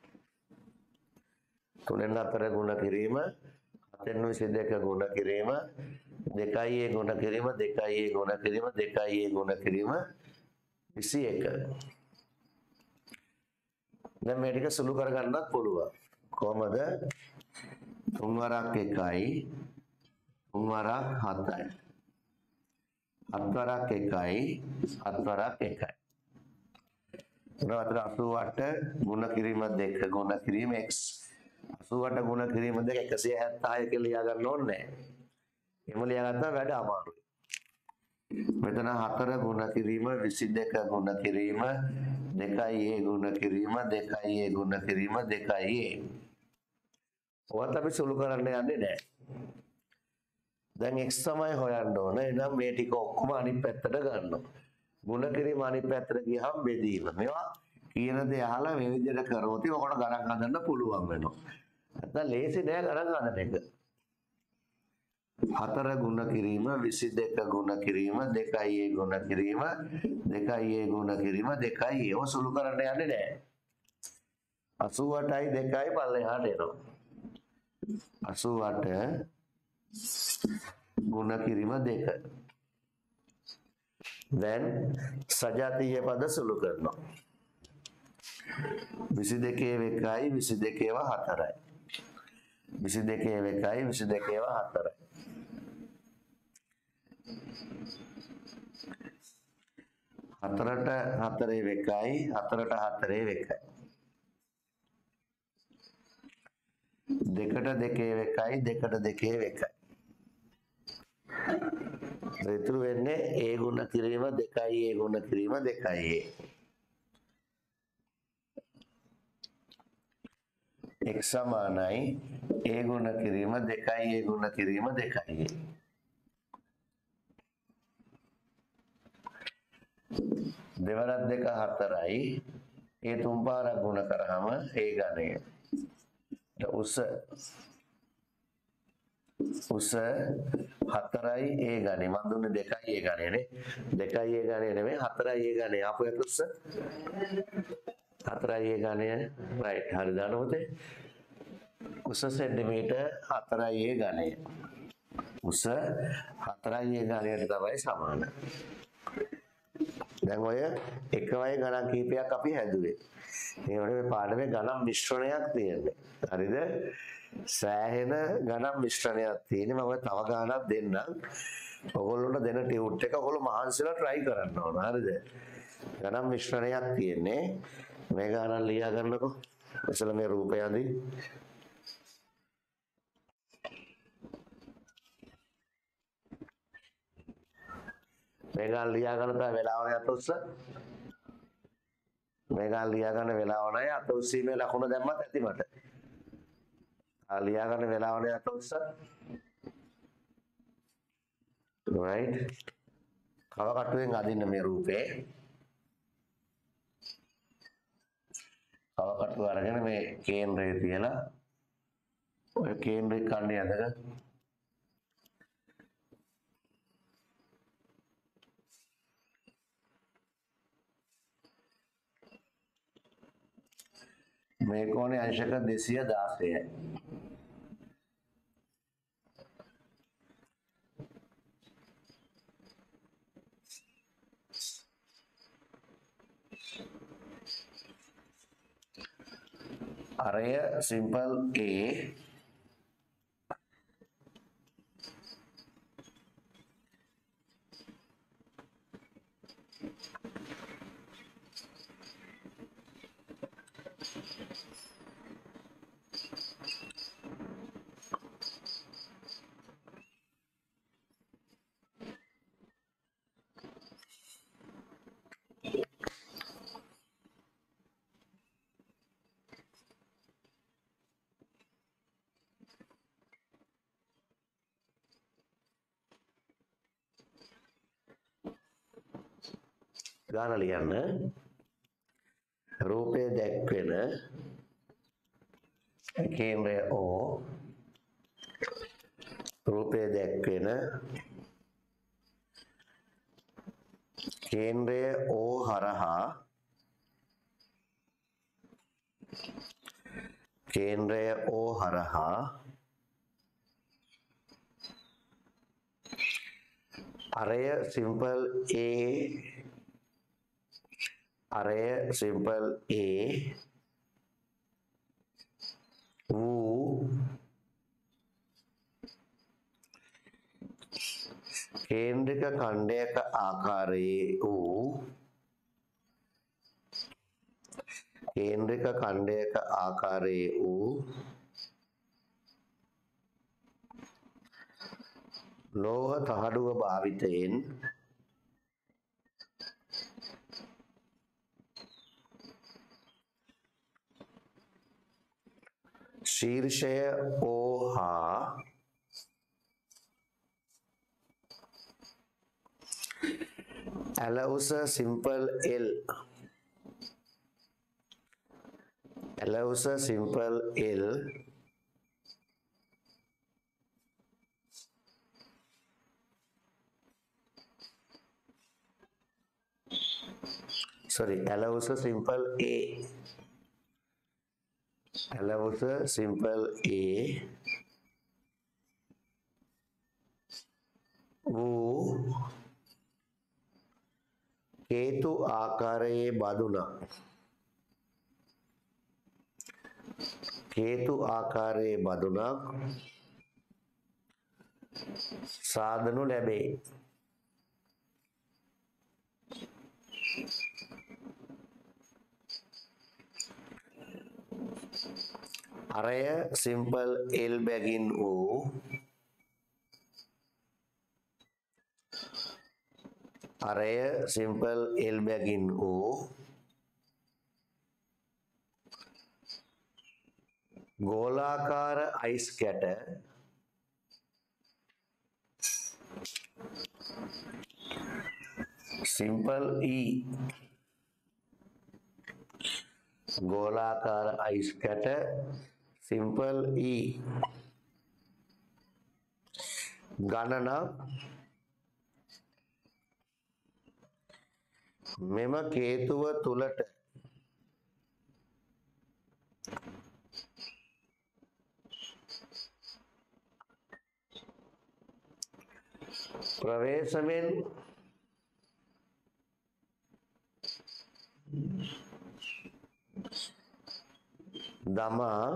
තුනෙන් හතර ගුණ කිරීම හතෙන් විසි දෙක ගුණ කිරීම දෙකයි A ගුණ කිරීම දෙකයි A ගුණ කිරීම දෙකයි A ගුණ කිරීම විසි එක. දැන් මේ ටික සුළු කරගන්නත් පුළුවන්. කොහමද? තුන් වරක් එකයි තුන් වරක් හතයි හත් වරක් එකයි හත් වරක් එකයි. උනතර අසූ අට ගුණ කිරීම දෙක ගුණ කිරීම x අසූ අට ගුණ කිරීම දෙක එකසිය හැත්තෑ කියලා ලියා ගන්න ඕනේ නැහැ. එහෙම ලියාගත්තා වැඩ අමාරුයි. මෙතන හතර ගුණ කිරීම විසි දෙක ගුණ කිරීම දෙකයි A ගුණ කිරීම දෙකයි A ගුණ කිරීම දෙකයි A. ඔවත් අපි සුළු කරන්න යන්නේ නැහැ. දැන් x තමයි හොයන්න ඕන. එහෙනම් මේ ටික ඔක්කොම අනිත් පැත්තට ගන්නවා. ගුණ කිරීම අනිත් පැත්තට ගියහම බෙදීම. මේවා කියන දේ අහලා මේ විදිහට කරොත් ඔකට ගණන් හදන්න පුළුවන් වෙනවා. නැත්නම් ලේසි නෑ ගණන් හදන එක. හතර ගුණ කිරීම විසි දෙක ගුණ කිරීම දෙකයි A ගුණ කිරීම දෙකයි A ගුණ කිරීම දෙකයි A. ඔය සුළු කරන්න යන්නේ නැහැ. අසූ අටයි දෙකයි පල්ලෙහාට එනවා. අසූ අට ගුණ කිරීම දෙක. දැන් සජාතීය පද සුළු කරනවා. විසි දෙකේ එකයි විසි දෙකේව හතරයි. විසි දෙකේ එකයි විසි දෙකේව හතරයි. හතරට හතරේ එකයි හතරට හතරේ එකයි. දෙකට දෙකේ එකයි දෙකට දෙකේ එකයි. ඉතුරු වෙන්නේ ඒ ගුණ කිරීම දෙකයි ඒ ගුණ කිරීම දෙකයි. x සමානයි ඒ ගුණ කිරීම දෙකයි ඒ ගුණ කිරීම දෙකයි. දෙවරක් දෙක හතරයි. ඒ තුන් පාරක් ගුණ කරාම ඒ ගණය. උස උස හතරයි ඒ ගණය. මන් දුන්නේ දෙකයි ඒ ගණයනේ. දෙකයි ඒ ගණය නෙමෙයි හතරයි ඒ ගණය. ආපු එක උස හතරයි ඒ ගණය. රයිට්. හරි දානොත් උස සෙන්ටිමීටර් හතරයි ඒ ගණය. උස හතරයි ඒ ගණයට තමයි සමාන. දැන් ඔය එක වගේ ගණන් කීපයක් අපි හැදුවේ. ඒ වගේ මේ පාඩමේ ගණන් මිශ්‍රණයක් තියෙන්නේ. හරිද? සෑහෙන ගණන් මිශ්‍රණයක් තියෙන්නේ. මම තව ගණනක් දෙන්නම්. ඔයගොල්ලොන්ට දෙන ටියුට් එක ඔයගොල්ලෝ මහන්සිලා try කරන්න ඕන. හරිද? ගණන් මිශ්‍රණයක් තියෙන්නේ. මේ ගණන් ලියා ගන්නකො. ඉතල මේ රූපය අඳි. මේ ගණන් ලියා ගන්න තමයි වෙලාව යත උස්ස. මේ ගණන් ලියා ගන්න වෙලාව නැහැ. අත උස්සීමේ ලකුණ දැම්මත් ඇති මට. ආ ලියා ගන්න වෙලාව නැහැ අත උස්ස. right. කව කටුවෙන් අදින්න මේ රූපේ. කව කටුව අරගෙන මේ කේන්ද්‍රය තියලා ඔය කේන්ද්‍රේ කණ්ඩේ ඇදගෙන මේ කෝණේ අංශක දෙසිය දාසයයි. අරය සිම්පල් A ගාන ලියන්න. රූපයේ දැක්වෙන කේන්ද්‍රය O රූපයේ දැක්වෙන කේන්ද්‍රය O හරහා කේන්ද්‍රය O හරහා අරය සිම්පල් A අරය සිම්පල් A වූ කේන්ද්‍රක ඛණ්ඩයක ආකාරයේ වූ කේන්ද්‍රක ඛණ්ඩයක ආකාරයේ වූ ලෝහ තහඩුව භාවිතයෙන් ශීර්ෂය O හා ඇල උස සිම්පල් L ඇල උස සිම්පල් L sorry ඇල උස සිම්පල් A ඇලවුස සිම්පල් A වූ හේතු ආකාරයේ බදුණක් හේතු ආකාරයේ බදුණක් සාදනු ලැබේ. අරය සිම්පල් L බැගින් වූ අරය සිම්පල් L බැගින් වූ ගෝලාකාර අයිස් කැට සිම්පල් E ගෝලාකාර අයිස් කැට සිම්පල් E ගණනක් මෙම කේතුව තුලට ප්‍රවේශමෙන් දමා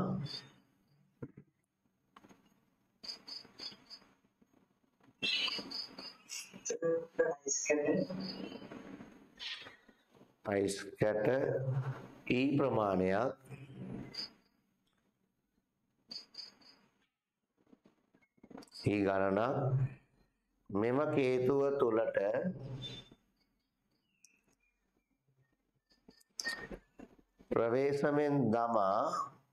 අයිස් කැට E ප්‍රමාණයක් E ගණනක් මෙම කේතුව තුලට ප්‍රවේශමෙන් දමා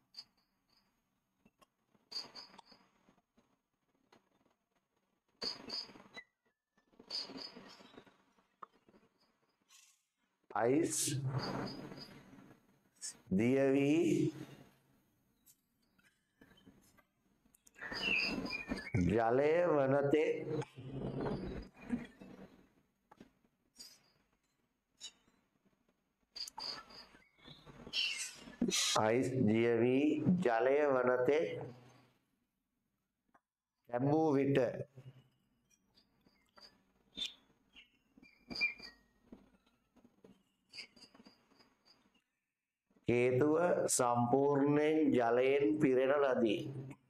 අයිස් දිය වී ජලය වනතේ අයිස් දිය වී ජලය වනතේ තැබූ විට හේතුව සම්පූර්ණයෙන් ජලයෙන් පිරෙන ලදී.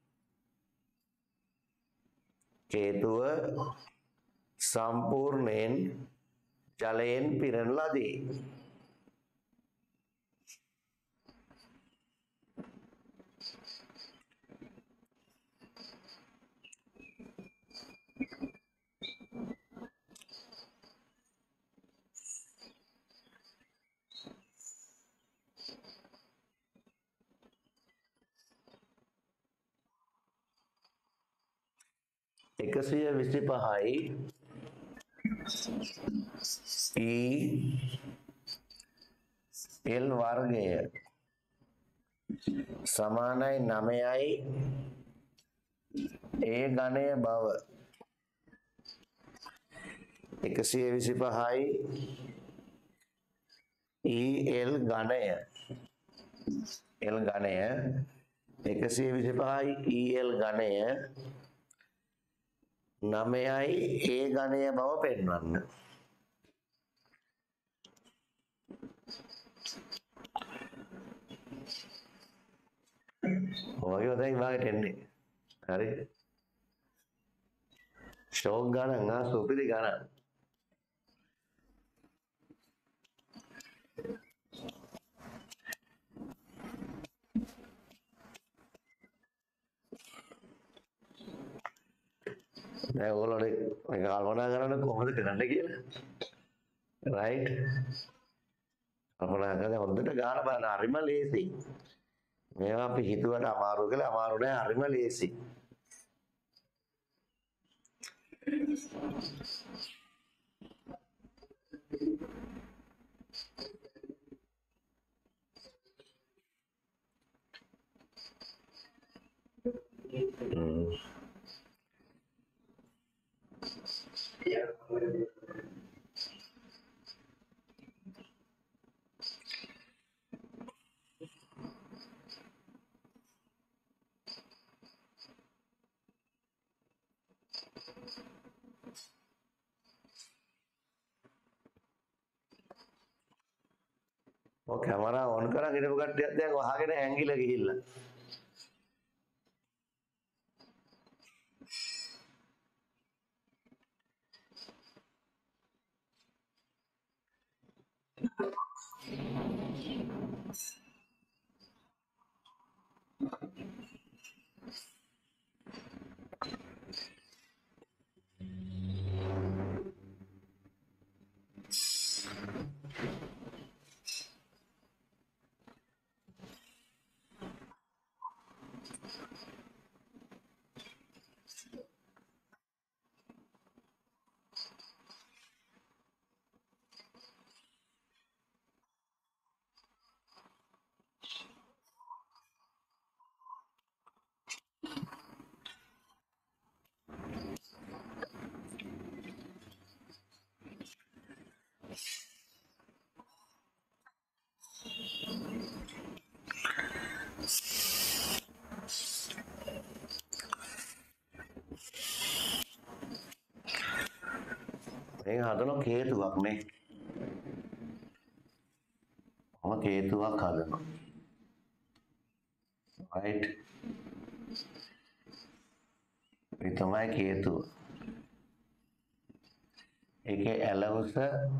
හේතුව සම්පූර්ණයෙන් ජලයෙන් පිරෙන ලදී. එකසිය විසි පහයි E L වර්ගය සමානයි නවයයි A ඝනය බව එකසිය විසි පහයි E L ඝනය L ඝනය එකසිය විසි පහයි E L ඝනය නවයයි A ඝනය බව පෙන්වන්න. ඔයගොල්ලෝ දැන් වාගෙට එන්නේ. හරි. ෂෝක් ගණන් ආ සුපිරි ගණන්. දැන් ඔයගොල්ලෝ මේක කල්පනා කරන්න කොහොමද කරන්න කියලා. රයිට්. කල්පනා කරලා හොඳට ගාන බලන්න හරිම ලේසි. මේවා අපි හිතුවට අමාරු කියලා අමාරු නෑ හරිම ලේසි. Hmm. ඔය කැමරා ඔන් කරන් ඉඳපු කට්ටියක් දැන් වහගෙන ඇංගිලා ගිහිල්ලා. මේක හදන කේතුවක් නේ. මම කේතුවක් හදනවා. right. මේ තමයි කේතුව. ඒකේ ඇලවුස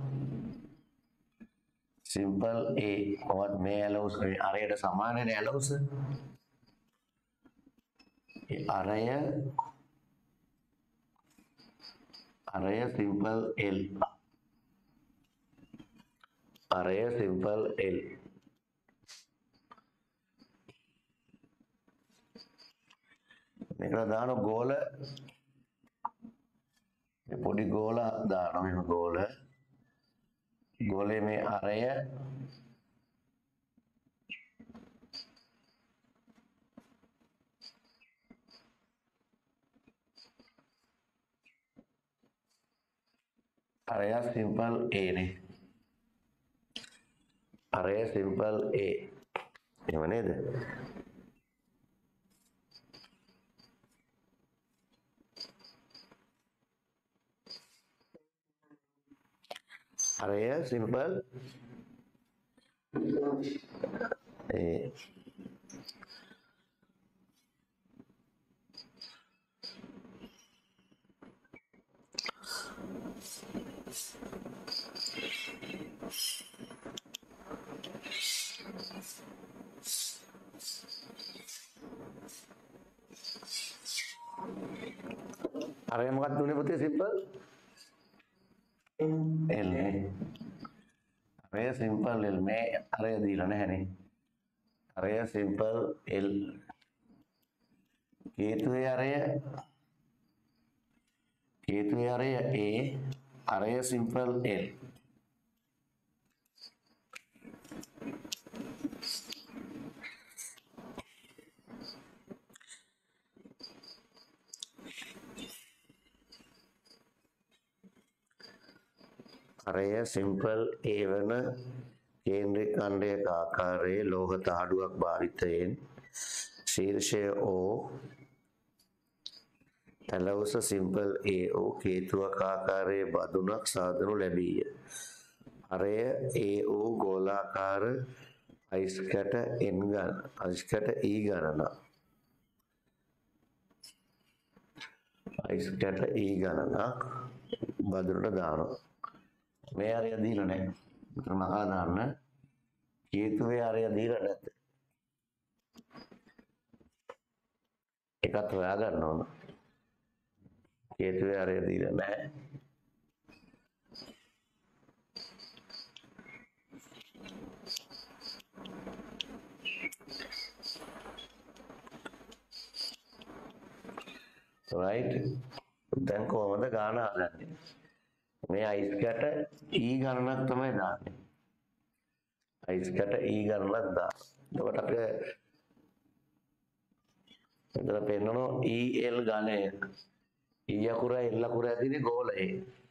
simple A. කොහොමද මේ ඇලවුස අරයට සමානනේ ඇලවුස. ඒ අරය අරය simple L. අරය simple L. මේකට දාන ගෝල මේ පොඩි ගෝල දානවා මේ ගෝල ගෝලේ මේ අරය අරය simple A නේ. අරය simple A. එහෙම නේද? අරය simple A. අරය මොකක්ද උනේ පුතේ simple L නේ. අරය simple L මේ අරය දීලා නැහැනේ. අරය simple L. කේතුවේ අරය කේතුවේ අරය A. අරය simple L. අරය simple A වන කේන්ද්‍රික ඛණ්ඩයක ආකාරයේ ලෝහ තහඩුවක් භාවිතයෙන් ශීර්ෂය O ඇලවුස simple A O කේතුවක් ආකාරයේ බදුනක් සාදනු ලැබීය. අරය A O ගෝලාකාර අයිස්කැට N ගණ අයිස්කැට E ගණනක් අයිස්කැට E ගණනක් බදුනට දානවා. මේ අරය දීලා නැහැ. මෙතන මහා දාන්න. කේතුවේ අරය දීලා නැද්ද? එකත් හොයා ගන්න ඕන. කේතුවේ අරය දීලා නැහැ. right. දැන් කොහමද ගාන හදන්නේ? මේ අයිස්කැට E ගණනක් තමයි දාන්නේ. අයිස්කැට E ගණනක් දාන්න. එතකොට අපිට එතන පෙන්නනවා E L ගණය. E අකුර L අකුර ඇදිනේ ගෝලයේ.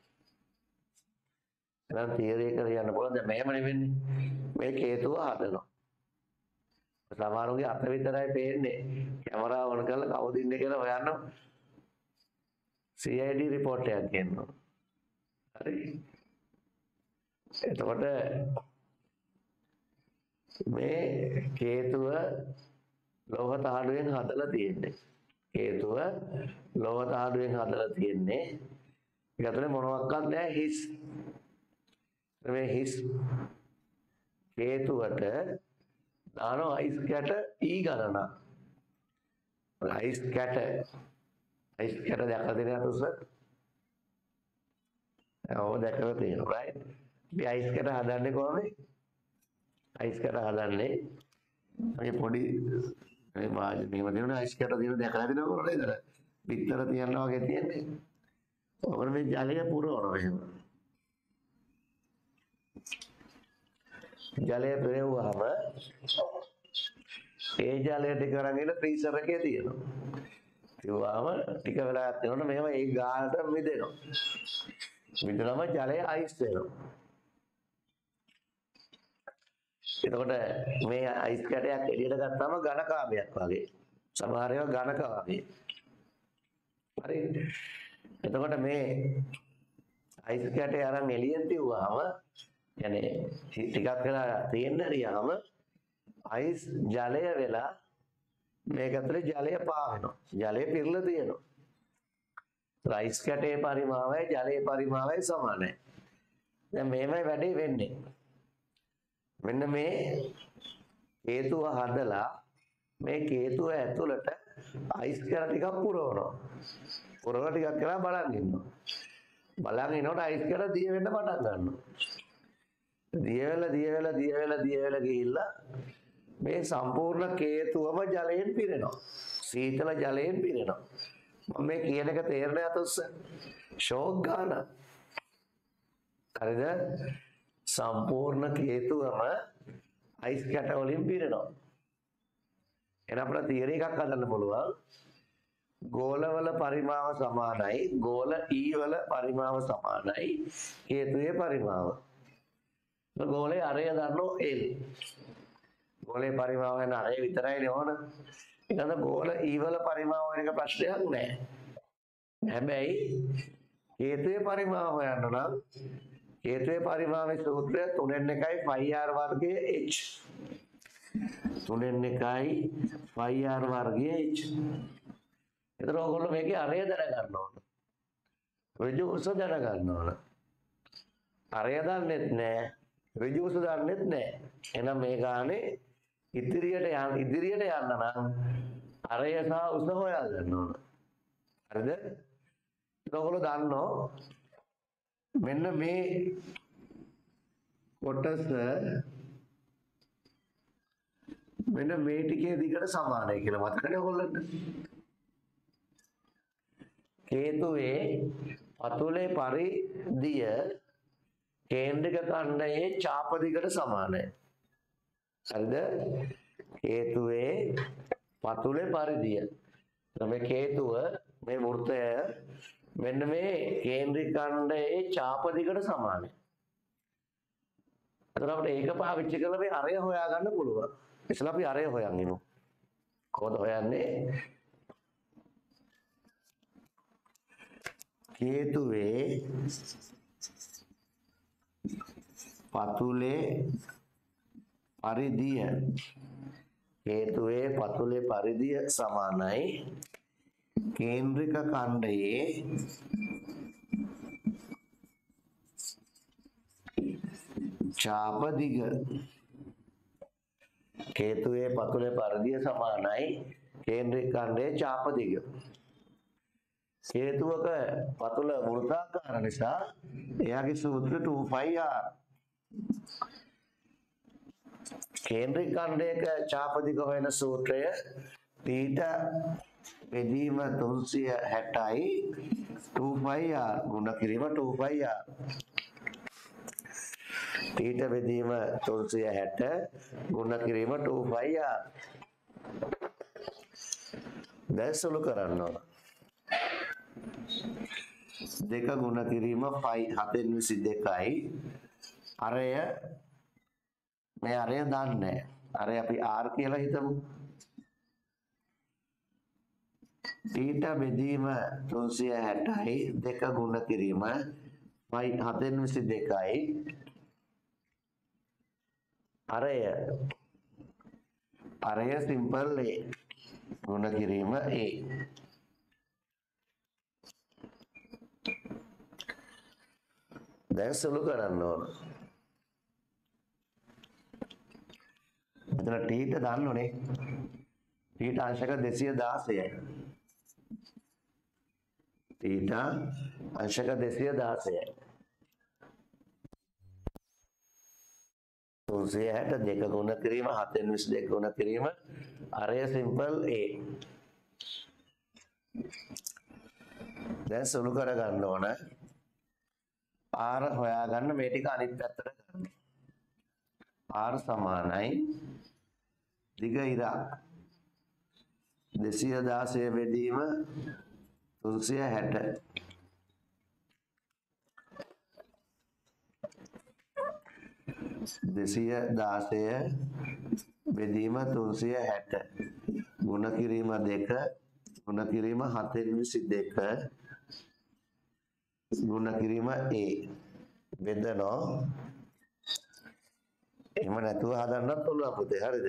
එහෙනම් තියරි එක කියන්න පුළුවන්. දැන් මෙහෙමනේ වෙන්නේ. මේ කේතුව හදනවා. සමහරුගේ අත විතරයි පේන්නේ. කැමරාව ඔන් කරලා කවුද ඉන්නේ කියලා හොයන්න C I D report එකක් ගන්නවා. හරි. එතකොට මේ හේතුව ලෝහ තහඩුවෙන් හදලා තියෙන්නේ. හේතුව ලෝහ තහඩුවෙන් හදලා තියෙන්නේ. ඒක ඇතුලේ මොනවත් නැහැ හිස්. මේ හිස් හේතුවට දානවා අයිස් කැට ඊ ගණනක්. අයිස් කැට අයිස් කැට දැකලා තියෙනවද උස? ඔව් දැකලා තියෙනවා right. මේ අයිස් කැට හදන්නේ කොහොමද? අයිස් කැට හදන්නේ මේ පොඩි මේ මාජ් මේව දෙන අයිස් කැට දින දැකලා තියෙනව කොහොමද නේද? පිටතර තියනවා වගේ තියෙන්නේ. ඔබ මේ ජලය පුරවනවා එහෙම. ජලය පෙරෙව්වහම ඒ ජලය ටික අරගෙන ෆ්‍රීසර් එකේ තියෙනවා. ඒවම ටික වෙලාවක් යනකොට මේව ඒ ගානට මිදෙනවා. මිදුනම ජලය අයිස් වෙනවා. එතකොට මේ අයිස් කැටයක් එළියට ගත්තාම ඝනකාභයක් වගේ. සමහර ඒවා ඝනක වගේ. හරි. එතකොට මේ අයිස් කැටය අරන් එළියෙන් තියුවාම يعني ටිකක් වෙලා තියෙන්න හරියාම අයිස් ජලය වෙලා මේක ඇතුලේ ජලය පාවෙනවා. ජලය පිරලා තියෙනවා. අයිස් කැටේ පරිමාවයි ජලයේ පරිමාවයි සමානයි. දැන් මේමයි වැඩේ වෙන්නේ. මෙන්න මේ හේතුව හදලා මේ හේතුව ඇතුළට අයිස් කැට ටිකක් පුරවනවා. පුරවලා ටිකක් වෙලා බලන් ඉන්නවා. බලන් ඉනකොට අයිස් කැට දිය වෙන්න පටන් ගන්නවා. දිය වෙලා දිය වෙලා දිය වෙලා දිය වෙලා ගිහිල්ලා මේ සම්පූර්ණ හේතුවම ජලයෙන් පිරෙනවා. සීතල ජලයෙන් පිරෙනවා. මම මේ කියන එක තේරෙන්නේ අතොස්ස ෂෝක් ගන්න. හරිද? සම්පූර්ණ හේතුවම අයිස් කැට වලින් පිරෙනවා. එහෙනම් අපිට තියරි එකක් හදන්න පුළුවන්. ගෝලවල පරිමාව සමානයි ගෝල E වල පරිමාව සමානයි හේතුයේ පරිමාව. ගෝලයේ අරය දන්නෝ L. ගෝලයේ පරිමාව වෙන අරය විතරයිනේ ඕන. ඊළඟ ගෝල E වල පරිමාව වෙන එක ප්‍රශ්නයක් නෑ. හැබැයි හේතුයේ පරිමාව හොයන්න නම් හේතුයේ පරිමාවේ සූත්‍රය තුනෙන් එකයි pi r වර්ගයේ h. තුනෙන් එකයි pi r වර්ගයේ h. ඒතර ඔයගොල්ලෝ මේකේ අරය දැනගන්න ඕන. ඍජු උස දැනගන්න ඕන. අරය දන්නෙත් නෑ, ඍජු උස දන්නෙත් නෑ. එහෙනම් මේ ගානේ ඉදිරියට යන්න ඉදිරියට යන්න නම් අරය සහ උස හොයා ගන්න ඕන. හරිද? ඔයගොල්ලෝ දන්නෝ මෙන්න මේ කොටස මෙන්න මේ ටිකේ දිගට සමානයි කියලා මතකනේ ඔයගොල්ලන්ට. හේතුවේ පතුලේ පරිධිය කේන්ද්‍රක ඛණ්ඩයේ ඡාප දිගට සමානයි. හරිද? හේතුවේ පතුලේ පරිධිය. මේ හේතුව මේ වෘත්තය මෙන්න මේ කේන්ද්‍රික ඛණ්ඩයේ ඡාප දිගට සමානයි. එතකොට අපිට ඒක පාවිච්චි කරලා මේ අරය හොයාගන්න පුළුවන්. ඉතින් අපි අරය හොයන් ඉමු. කොහොමද හොයන්නේ? හේතුවේ පතුලේ පරිධිය හේතුවේ පතුලේ පරිධිය සමානයි කේන්ද්‍රික ඛණ්ඩයේ ඡාප දිග. හේතුවේ පතුලේ පරිධිය සමානයි කේන්ද්‍රික ඛණ්ඩයේ ඡාප දිග. හේතුවක පතුල වෘත්තාකාර නිසා එයාගේ සූත්‍රය two pi r. කේන්ද්‍රික ඛණ්ඩයක ඡාප දිග හොයන සූත්‍රය θ බෙදීම තුන්සිය හැටයි two pi r ගුණ කිරීම two pi r. θ බෙදීම තුන්සිය හැට ගුණ කිරීම two pi r. දැන් සුළු කරන්න ඕන. දෙක ගුණ කිරීම pi හතෙන් විසි දෙකයි. අරය මේ අරය දන්නේ. අරය අපි r කියලා හිතමු. θ බෙදීම තුන්සිය හැටයි දෙක ගුණ කිරීම pi හතෙන් විසි දෙකයි. අරය අරය සිම්පල් A ගුණ කිරීම A. දැන් සුළු කරන්න ඕන. මෙතන t ට දාන්න ඕනේ. t ට අංශක දෙසිය දාසයයි. t ට අංශක දෙසිය දාසයයි. තුන්සිය හැට දෙක ගුණ කිරීම හතෙන් විසි දෙක ගුණ කිරීම අරය සිම්පල් A. දැන් සුළු කරගන්න ඕන. R හොයාගන්න මේ ටික අනිත් පැත්තට ගන්න. R සමානයි දිග ඉරක් දෙසිය දාසය බෙදීම තුන්සිය හැට. දෙසිය දාසය බෙදීම තුන්සිය හැට ගුණ කිරීම දෙක ගුණ කිරීම හතෙන් විසි දෙක ගුණ කිරීම A බෙදනවා. එහෙම නැතුව හදන්නත් පුළුවන් පුතේ. හරිද?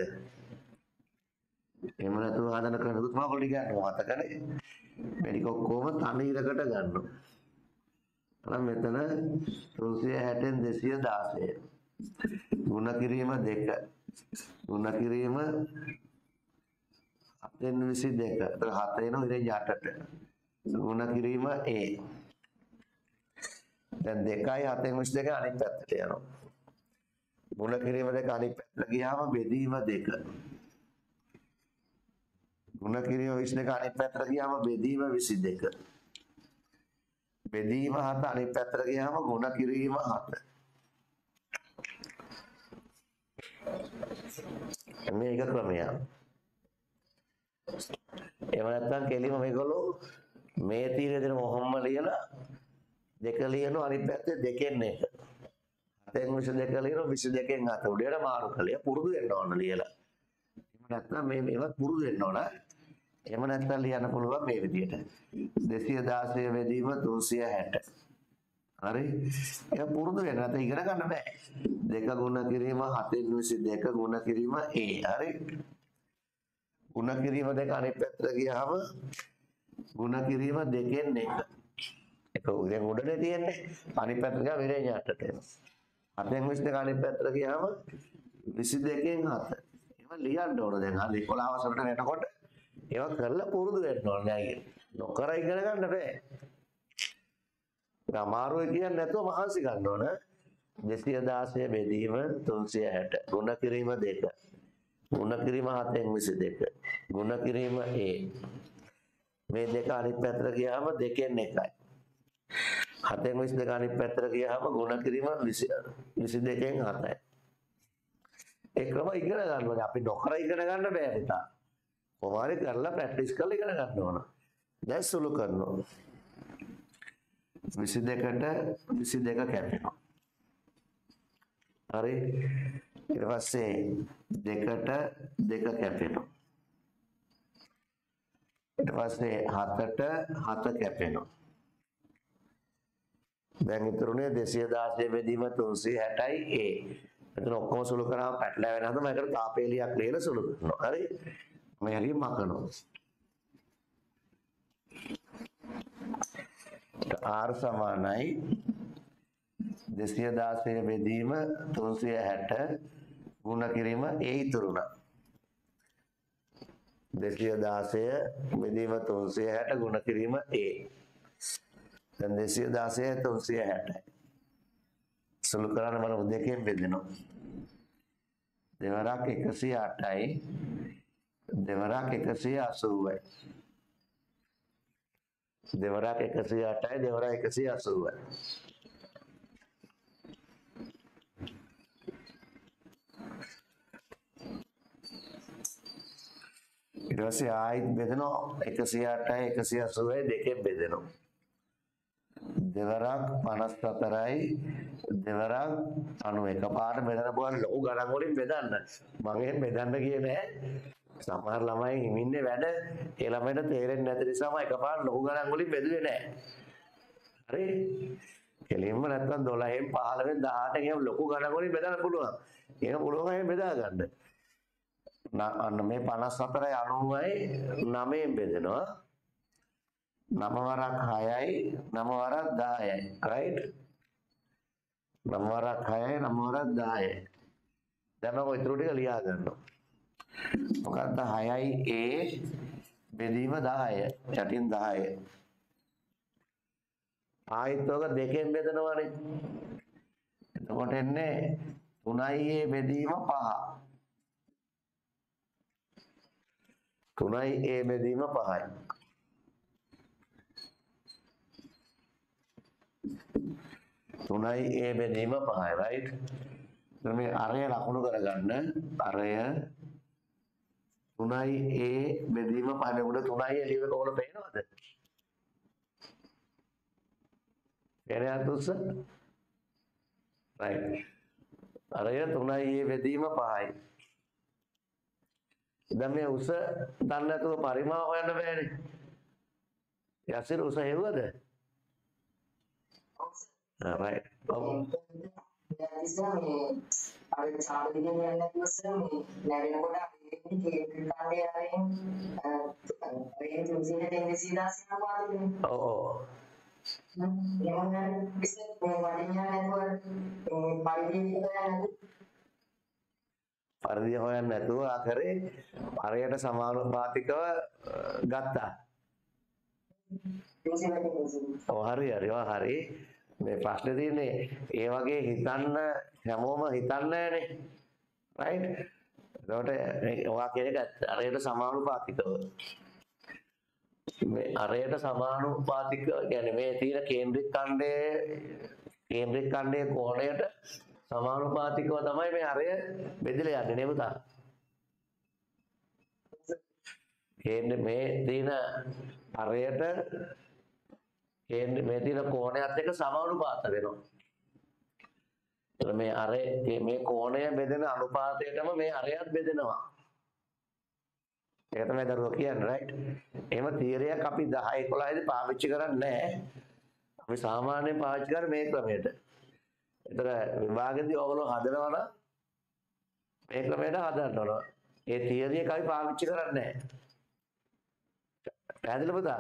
එහෙම නැතුව හදන කෙනෙකුත් මම පොඩි ගන්නවා මතකනේ. මේක ඔක්කොම තනි ඉරකට ගන්නවා. අර මෙතන තුන්සිය හැටෙන් දෙසිය දාසය ගුණ කිරීම දෙක ගුණ කිරීම හතෙන් විසි දෙක හත එනවා ඉරේ යටට ගුණ කිරීම A. දැන් දෙකයි හතෙන් විසි දෙක අනිත් පැත්තට යනවා. ගුණ කිරීම දෙක අනිත් පැත්තට ගියාම බෙදීම දෙක ගුණ කිරීම විසි දෙක අනිත් පැත්තට ගියාම බෙදීම විසි දෙක බෙදීම හත අනිත් පැත්තට ගියාම ගුණ කිරීම හත. මේක ක්‍රමයක්. එහෙම නැත්නම් කෙලිම මේගොල්ලෝ මේ තීරය දෙන මොහොම්ම ලියලා දෙක ලියනවා අනිත් පැත්තේ දෙකෙන් එක. හතෙන් විසි දෙක ලියනවා විසි දෙකෙන් හත උඩට මාරු කළේ පුරුදු වෙන්න ඕන ලියලා. එහෙම නැත්නම් මේ මේවත් පුරුදු වෙන්න ඕන. එහෙම නැත්නම් ලියන්න පුළුවන් මේ විදිහට. දෙසිය දාසය බෙදීම තුන්සිය හැට. හරි? ඒක පුරුදු වෙන්න නැත්නම් ඉගෙන ගන්න බෑ. දෙක ගුණ කිරීම හතෙන් විසි දෙක ගුණ කිරීම A. හරි? ගුණ කිරීම දෙක අනිත් පැත්තට ගියාම ගුණ කිරීම දෙකෙන් එක. ඒක උදේ උඩනේ තියෙන්නේ. අනිත් පැත්තට ගියාම ඉරේ යටට එනවා. හතෙන් විසි දෙක අනිත් පැත්තට ගියාම විසි දෙකෙන් හත. ඒවා ලියන්න ඕන දැන්. හරි පොළාව වසරට යනකොට ඒවා කරලා පුරුදු වෙන්න ඕන. දැන් නොකර ඉගෙන ගන්න බෑ. අමාරුයි කියන්නේ නැතුව මහන්සි ගන්න ඕන. දෙසිය දාසය බෙදීම තුන්සිය හැට ගුණ කිරීම දෙක ගුණ කිරීම හතෙන් විසි දෙක ගුණ කිරීම A. මේ දෙක අනිත් පැත්තට ගියාම දෙකෙන් එකයි. හතෙන් විසි දෙක අනිත් පැත්තට ගියාම ගුණ කිරීම විසි දෙකෙන් හතයි. ඒ ක්‍රම ඉගෙන ගන්න ඕනේ. අපි නොකර ඉගෙන ගන්න බෑ පුතා. කොහොමද කරලා ප්‍රැක්ටිස් කරලා ඉගෙන ගන්න ඕන. දැන් සුළු කරනවා. විසි දෙකට විසි දෙක කැපෙනවා. හරි? ඊට පස්සේ දෙකට දෙක කැපෙනවා. ඊට පස්සේ හතට හත කැපෙනවා. දැන් ඉතුරුනේ දෙසිය දාසය බෙදීම තුන්සිය හැටයි A. මෙතන ඔක්කොම සුළු කරාම පැටලෙ වෙන හදම ඒකට තාපේලියක් ලියලා සුළු කරනවා. හරි? මේ හරිය මකනවා. R සමානයි දෙසිය දාසය බෙදීම තුන්සිය හැට ගුණ කිරීම A ඉතුරුණා. දෙසිය දාසය බෙදීම තුන්සිය හැට ගුණ කිරීම A. දැන් දෙසිය දාසය තුන්සිය හැටයි. සුළු කරන්න මම දෙකෙන් බෙදෙනවා. දෙවරක් එකසිය අටයි දෙවරක් එකසිය අසූවයි. දෙවරක් එකසිය අටයි දෙවරක් එකසිය අසූවයි. ඊට පස්සේ ආයිත් බෙදෙනවා එකසිය අටයි එකසිය අසූවයි දෙකෙන් බෙදෙනවා. දෙවරක් පනස් හතරයි දෙවරක් අනූ එකපාරට බෙදන්න පුළුවන් ලොකු ගණන් වලින් බෙදන්න. මම එහෙම බෙදන්න ගියේ නෑ. සමහර ළමයි හිමින්නේ වැඩ ඒ ළමයිට තේරෙන්නේ නැති නිසා මම එකපාරට ලොකු ගණන් වලින් බෙදුවේ නෑ. හරි? කෙලින්ම නැත්තම් දොළහෙන් පහළවෙන් දහඅටෙන් එහෙම ලොකු ගණන් වලින් බෙදන්න පුළුවන්. ඒක පුළුවන් එහෙම බෙදා ගන්න. අන්න මේ පනස් හතරයි අනූවයි නවයෙන් බෙදෙනවා. නව වරක් හයයි නව වරක් දහයයි. right? නව වරක් හයයි නව වරක් දහයයි. දැන් මම ඊටු ටික ලියා ගන්නවා. මොකක්ද හයයි a බෙදීම දහය. යටින් දහය. ආයෙත් ඔක දෙකෙන් බෙදනවානේ. එතකොට එන්නේ තුනයි a බෙදීම පහ. තුනයි a බෙදීම පහයි. තුනයි a බෙදීම පහයි. right? මේ අරය ලකුණු කරගන්න. අරය තුනයි a බෙදීම පහයි. උඩ තුනයි එළියක කොහොමද පේනවද? පේන්නේ නැද්ද උස්ස? right. අරය තුනයි a බෙදීම පහයි. දැන් මේ උස දන්නේ නැතුව පරිමාව හොයන්න බෑනේ. යසිර උස හෙව්වද? ආ right. ඔව්. අර චාර්ට් එකේ යන්නේ නැතුව මේ නැරෙනකොට අපි කේක් කාණ්ඩේ ආරෙන් ඒ තුන්සිය දෙන්නේ දාසිනා පාදේ. ඔව් ඔව්. එහෙනම් විශේෂ මේ වටිනා නැතුව ඒ පරිදි කරන්නේ පරිදි හොයන්න නැතුව ආකරේ හරියට සමානුපාතිකව ගත්තා. ඔව් හරි හරි ඔව් හරි. මේ ප්‍රශ්නේ තියෙන්නේ ඒ වගේ හිතන්න හැමෝම හිතන්නේ නැහනේ. right? ඒකට ඔයා කියන එක හරියට සමානුපාතිකව. මේ හරියට සමානුපාතික කියන්නේ මේ තියෙන කේන්ද්‍රික ඛණ්ඩයේ කේන්ද්‍රික ඛණ්ඩයේ කෝණයට සමානුපාතිකව තමයි මේ අරය බෙදලා යන්නේ නේ පුතා. කේන්ද්‍ර මේ දින අරයට කේන්ද්‍ර මේ දින කෝණයත් එක්ක සමානුපාත වෙනවා. එතන මේ අරය මේ කෝණය බෙදෙන අනුපාතයටම මේ අරයත් බෙදෙනවා. ඒක තමයි දරුවෝ කියන්නේ right. එහෙම තීරයක් අපි දහ එකොළහ දී පාවිච්චි කරන්නේ නැහැ. අපි සාමාන්‍යයෙන් පාවිච්චි කරන්නේ මේ ක්‍රමයට. ඒතර විභාගෙදී ඔයගොල්ලෝ හදනවා නම් මේ ක්‍රමයට හදන්න ඕන. ඒ තියරි එක අපි පාවිච්චි කරන්නේ නැහැ. පැහැදිලිද පුතා?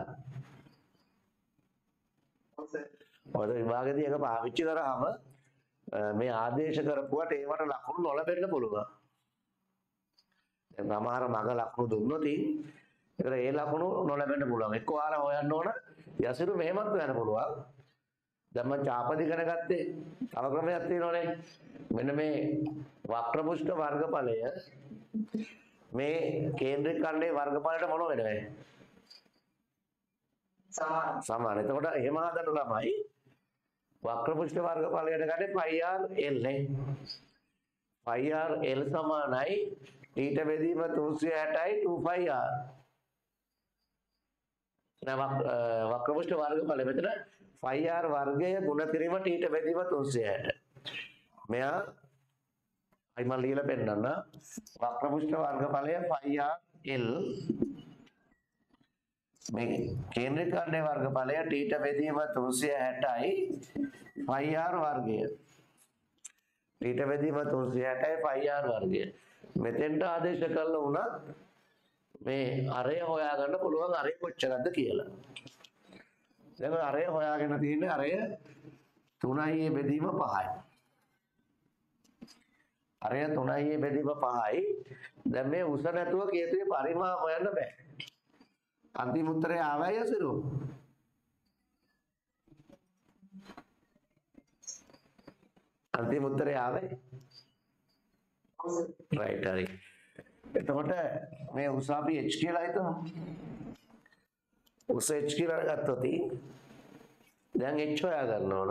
ඔය විභාගෙදී එක පාවිච්චි කරාම මේ ආදේශ කරපුවට ඒවට ලකුණු නොලැබෙන්න පුළුවන්. දැන් සමහර මග ලකුණු දුන්නොත් ඒතර ඒ ලකුණු නොලැබෙන්න පුළුවන්. එක්ක ඔයාලා හොයන්න ඕන යසිරු මෙහෙමත් වෙන්න පුළුවන්. දැන් මම චාපදි ඉගෙන ගත්තේ තව ක්‍රමයක් තියෙනවනේ. මෙන්න මේ වක්‍රපුෂ්ඨ වර්ගඵලය මේ කේන්ද්‍රික ඛණ්ඩයේ වර්ගඵලයට මොන වෙනවද? සමාන. සමාන. එතකොට එහෙම හදන්න ළමයි වක්‍රපුෂ්ඨ වර්ගඵලයට ගන්නේ πr l නේ. πr l සමානයි ඊට බෙදීම තුන්සිය හැටයි two pi r. දැන් වක්‍රපුෂ්ඨ වර්ගඵලය මෙතන pi r වර්ගය ගුණ කිරීමට ඊට බෙදීම තුන්සිය හැට. මෙයා අයි මම ලියලා පෙන්නන්න. වක්‍රපුෂ්ඨ වර්ගඵලය pi r l මේ කේන්ද්‍රික ඛණ්ඩයේ වර්ගඵලය ඊට බෙදීම තුන්සිය හැටයි pi r වර්ගය. ඊට බෙදීම තුන්සිය හැටයි pi r වර්ගය. මෙතෙන්ට ආදේශ කළා වුණා මේ අරය හොයාගන්න පුළුවන් අරය කොච්චරද කියලා. දැන් අරය හොයාගෙන තියෙන්නේ අරය තුනයි a බෙදීම පහයි. අරය තුනයි a බෙදීම පහයි. දැන් මේ උස නැතුව කේතුවේ පරිමාව හොයන්න බෑ. අන්තිම උත්තරය ආවයි අසිරු. අන්තිම උත්තරය ආවයි. right හරි. එතකොට මේ උස අපි h කියලා හිතමු. උස h කියලා ගත්තොත් දැන් h හොයා ගන්න ඕන.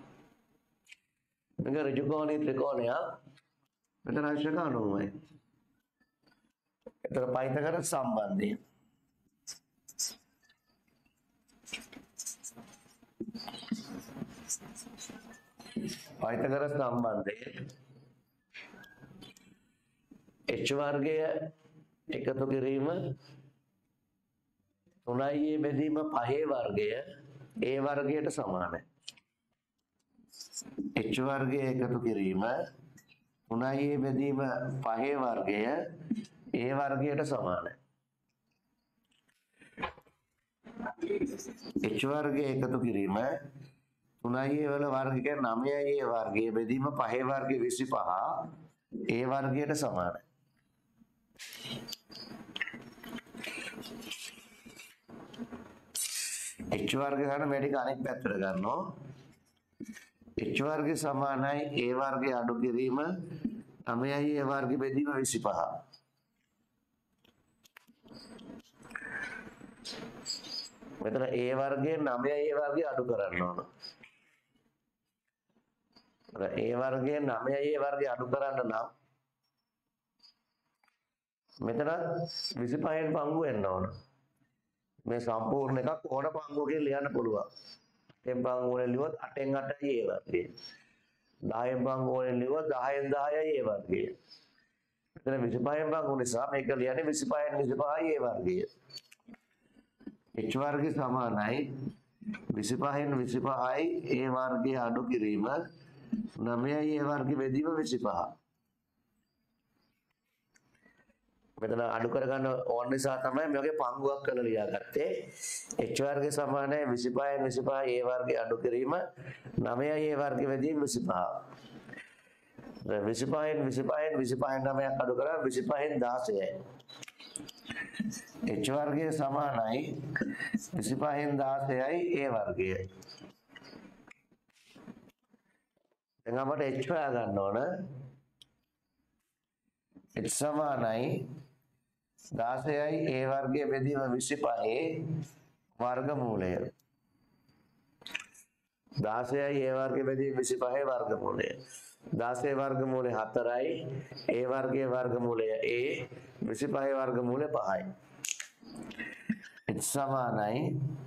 මේක ඍජුකෝණී ත්‍රිකෝණයක්. මෙතන අංශක අනූවයි. එතන පයිතගර සම්බන්ධය. පයිතගර සම්බන්ධය h වර්ගය එකතු කිරීම තුනයි a බෙදීම පහේ වර්ගය a වර්ගයට සමානයි. h වර්ගය එකතු කිරීම තුනයි a බෙදීම පහේ වර්ගය A වර්ගයට සමානයි. H වර්ගය එකතු කිරීම තුනයි A වල වර්ගය කියන්නේ නවයයි A වර්ගය බෙදීම පහේ වර්ගය විසිපහ A වර්ගයට සමානයි. H වර්ගය ගන්න මේ ටික අනෙක් පැත්තට ගන්නවා. H වර්ගය සමානයි A වර්ගය අඩු කිරීම නවයයි A වර්ගය බෙදීම විසිපහ. මෙතන A වර්ගයෙන් නවයයි A වර්ගය අඩු කරන්න ඕන. A වර්ගයෙන් නවයයි A වර්ගය අඩු කරන්න නම් මෙතන විසිපහෙන් පංගු වෙන්න ඕන. මේ සම්පූර්ණ එකක් ඕන පංගුවකින් ලියන්න පුළුවන්. අටෙන් පංගු වලින් ලියුවොත් අටෙන් අටයි A වර්ගය. දහයෙන් පංගු වලින් ලියුවොත් දහයෙන් දහයයි A වර්ගය. මෙතන විසිපහෙන් පංගු නිසා මේක ලියන්නේ විසිපහෙන් විසිපහයි A වර්ගය. H වර්ගය සමානයි විසිපහෙන් විසිපහයි A වර්ගය අඩු කිරීම නවයයි A වර්ගය බෙදීම විසිපහ. මෙතන අඩු කරගන්න ඕන නිසා තමයි මේකේ පංගුවක් කරලා ලියාගත්තේ. H වර්ගය සමානයි විසිපහෙන් විසිපහයි A වර්ගය අඩු කිරීම නවයයි A වර්ගය බෙදීම විසිපහ. විසිපහෙන් විසිපහෙන් විසිපහෙන් නවයක් අඩු කරා විසිපහෙන් දහසයයි. H වර්ගය සමානයි විසිපහෙන් දහසයයි A වර්ගය. දැන් අපට H හොයා ගන්න ඕන. H සමානයි දහසයයි A වර්ගය බෙදීම විසිපහේ වර්ගමූලය. දහසයයි A වර්ගය බෙදීම විසිපහේ වර්ගමූලය. දහසේ වර්ගමූලය හතරයි A වර්ගයේ වර්ගමූලය A විසිපහේ වර්ගමූලය පහයි. H සමානයි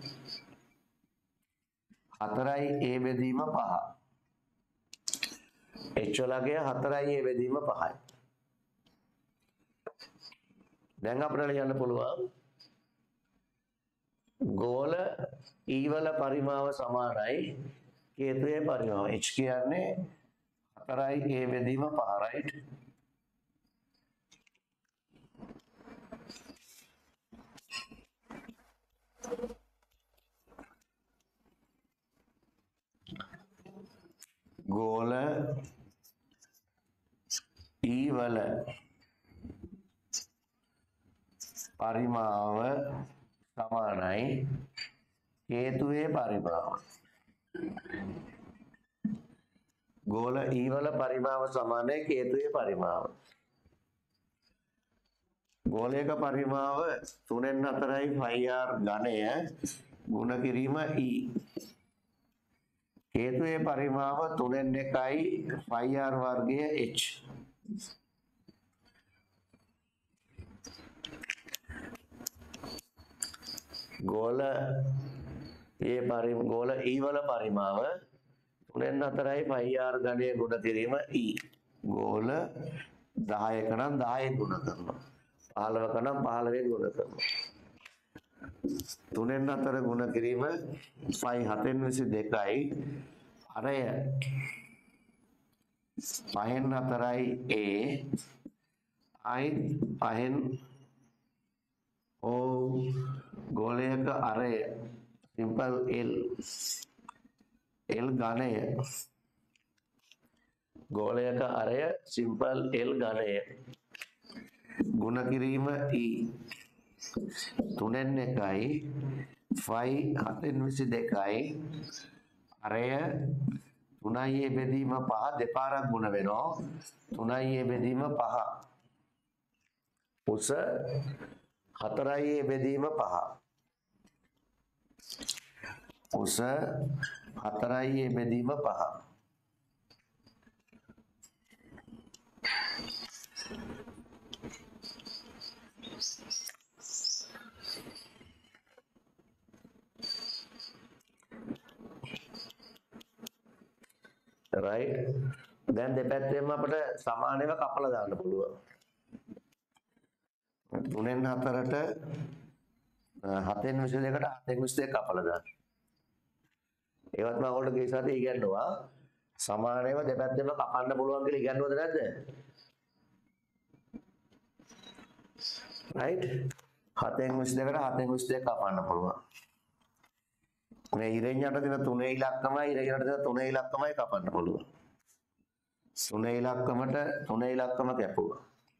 හතරයි A බෙදීම පහ. H වලගේ හතරයි A බෙදීම පහයි. දැන් අපිට ලියන්න පුළුවන් ගෝල E වල පරිමාව සමානයි කේතුයේ පරිමාව. H කියන්නේ හතරයි A බෙදීම පහ right. ගෝල E වල පරිමාව සමානයි හේතුවේ පරිමාව. ගෝල E වල පරිමාව සමානයි හේතුවේ පරිමාව. ගෝලයක පරිමාව තුනෙන් හතරයි pi r ඝනය ගුණ කිරීම E. හේතුවේ පරිමාව තුනෙන් එකයි pi r වර්ගය H. ගෝල ඒ පරි ගෝල E වල පරිමාව තුනෙන් හතරයි pi r ඝනය ගුණ කිරීම E. ගෝල දහයක නම් දහය ගුණ කරනවා. පහළවක නම් පහළවෙන් ගුණ කරනවා. තුනෙන් හතර ගුණ කිරීම pi හතෙන් විසිදෙකයි අරය පහෙන් හතරයි A i පහෙන් O ගෝලයක අරය සිම්පල් L L ඝනය ගෝලයක අරය සිම්පල් L ඝනය ගුණ කිරීම E තුනෙන් එකයි pi හතෙන් විසිදෙකයි අරය තුනයි A බෙදීම පහ දෙපාරක් ගුණ වෙනවා තුනයි A බෙදීම පහ උස හතරයි A බෙදීම පහ උස හතරයි A බෙදීම පහ. right. දැන් දෙපැත්තෙම අපිට සමාන ඒවා කපලා දාන්න පුළුවන්. තුනෙන් හතරට හතෙන් විසිදෙකට හතෙන් විසිදෙක කපලා දාන්න. ඒවත් මම ඔයාලට ගිය සතියේ ඉගෙනුවා සමාන ඒවා දෙපැත්තෙම කපන්න පුළුවන් කියලා ඉගෙනුවද නැද්ද? right? හතෙන් විසි දෙකට හතෙන් විසි දෙක කපන්න පුළුවන්. මේ ඉරෙන් යට දෙන තුනේ ඉලක්කමයි ඉරෙන් යට දෙන තුනේ ඉලක්කමයි කපන්න පුළුවන්. තුනේ ඉලක්කමට තුනේ ඉලක්කම කැපුවා.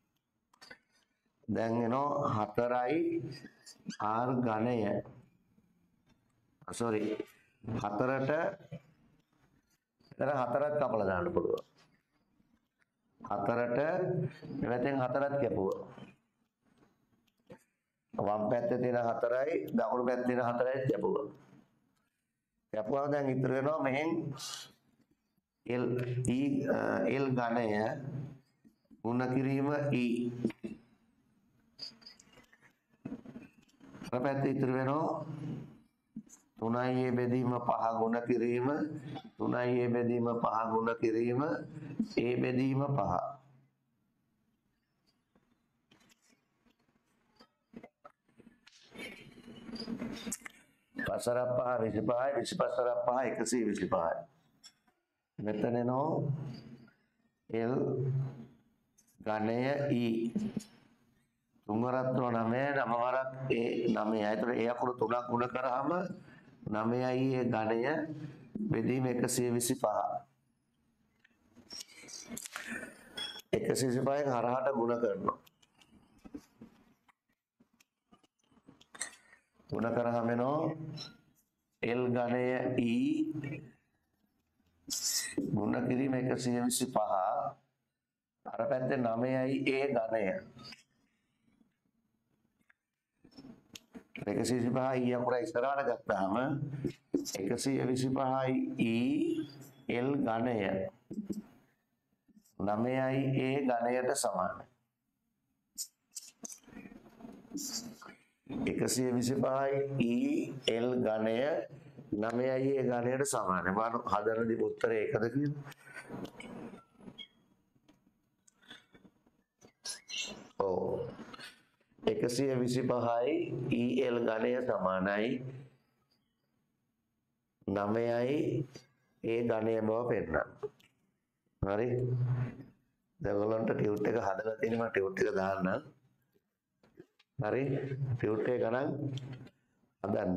දැන් එනවා හතරයි r ඝනය. sorry හතරට එතන හතරක් කපලා දාන්න පුළුවන්. හතරට මෙතෙන් හතරක් කැපුවා. වම් පැත්තේ තියෙන හතරයි දකුණු පැත්තේ තියෙන හතරයි කැපුවා. කැපුවා දැන් ඉතුරු වෙනවා මෙහෙන් L E L ඝනය ගුණ කිරීම E. අර පැත්තේ ඉතුරු වෙනවා තුනයි a බෙදීම පහ ගුණ කිරීම තුනයි a බෙදීම පහ ගුණ කිරීම a බෙදීම පහ. පසරක් පහ විසිපහයි විසිපසරක් පහ එකසිය විසිපහයි. මෙතන එනවා L ඝනය E තුන්වරක් නවය නවවරක් a නවයයි. ඒතර a අකුරු තුනක් ගුණ කරාම නවයයි a ඝනය බෙදීම එකසිය විසිපහ. එකසිය විසිපහෙන් හරහාට ගුණ කරනවා. ගුණ කරාම එනවා L ඝනය E ගුණ කිරීම එකසිය විසිපහ අර පැත්තේ නවයයි a ඝනය එකසිය විසිපහයි e අකුර ඉස්සරහට ගත්තාම එකසිය විසිපහයි e L ඝනය නවයයි a ඝනයට සමානයි. එකසිය විසිපහයි e L ඝනය නවයයි a ඝනයට සමානයි. මම හදන දි උත්තරේ එකද කියලා. ඔව්. එකසිය විසිපහයි e L ඝනය සමානයි නවයයි a ඝනය බව පෙන්නනවා. හරි. දැන් ඔයගොල්ලන්ට ටියුට් එක හදලා තියෙනවා ටියුට් එක දාන්න. හරි. ටියුට් එක ගණන් හදන්න.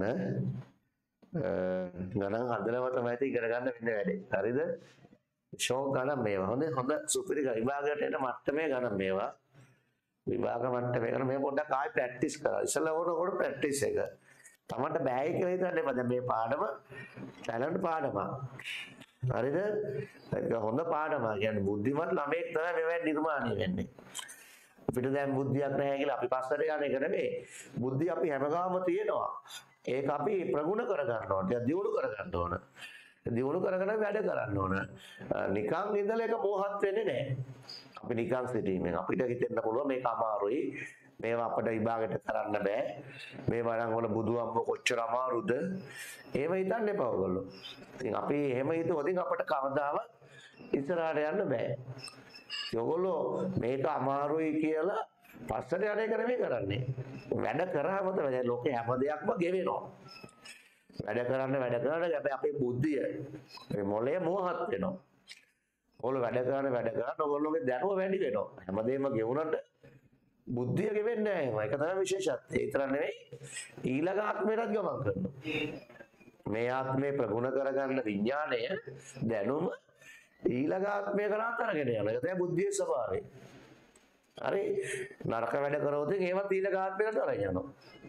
ගණන් හදනව තමයි ඉගෙන ගන්න වෙන්නේ වැඩේ. හරිද? ෂෝක් ගණන් මේවා. හොඳ හොඳ සුපිරි විභාගයට එන මට්ටමේ ගණන් මේවා. විභාග මට්ටමේ කරන මේ පොඩ්ඩක් ආයෙ ප්‍රැක්ටිස් කරා. ඉස්සෙල්ලා ඕනකොට ප්‍රැක්ටිස් එක. තමන්ට බෑ කියලා හිතන්න එපා. දැන් මේ පාඩම ටැලන්ට් පාඩමක්. හරිද? ඒක හොඳ පාඩමක්. කියන්නේ බුද්ධිමත් ළමයෙක් තමයි මේවෙන් නිර්මාණය වෙන්නේ. අපිට දැන් බුද්ධියක් නැහැ කියලා අපි පස්සට යන එක නෙමෙයි. බුද්ධිය අපි හැම ගාම තියෙනවා. ඒක අපි ප්‍රගුණ කර ගන්න ඕන. ටික දියුණු කර ගන්න ඕන. දියුණු කරගෙන වැඩ කරන්න ඕන. නිකන් ඉඳලා ඒක මෝහත් වෙන්නේ නැහැ. අපි නිකන් සිටීමෙන් අපිට හිතෙන්න පුළුවන් මේක අමාරුයි. මේවා අපිට විභාගයට කරන්න බෑ. මේ වරන් වල බුදුහම්ම කොච්චර අමාරුද? එහෙම හිතන්න එපා ඔයගොල්ලෝ. ඉතින් අපි එහෙම හිතුවොත් අපිට කවදාවත් ඉස්සරහට යන්න බෑ. ඔයගොල්ලෝ මේක අමාරුයි කියලා පස්සට යන එක නෙමෙයි කරන්නේ. වැඩ කරාම තමයි ලෝකේ හැම දෙයක්ම ගෙවෙනවා. වැඩ කරන්න වැඩ කරන්න හැබැයි අපේ බුද්ධිය මේ මොළය මෝහත් වෙනවා. ඔයගොල්ලෝ වැඩ කරන වැඩ කරන ඔයගොල්ලෝගේ දැනුම වැඩි වෙනවා. හැමදේම ගෙවුනට බුද්ධිය ගෙවෙන්නේ නැහැ. ඒක තමයි විශේෂත්වය. ඒ තරම් නෙවෙයි ඊළඟ ආත්මයටත් ගමන් කරනවා. මේ ආත්මේ ප්‍රගුණ කරගන්න විඥාණය දැනුම ඊළඟ ආත්මය කරාත් අරගෙන යනවා. ඒක තමයි බුද්ධියේ ස්වභාවය. හරි නරක වැඩ කරොත් ඒවත් ඊළඟ ආත්මයකට අරගෙන යනවා.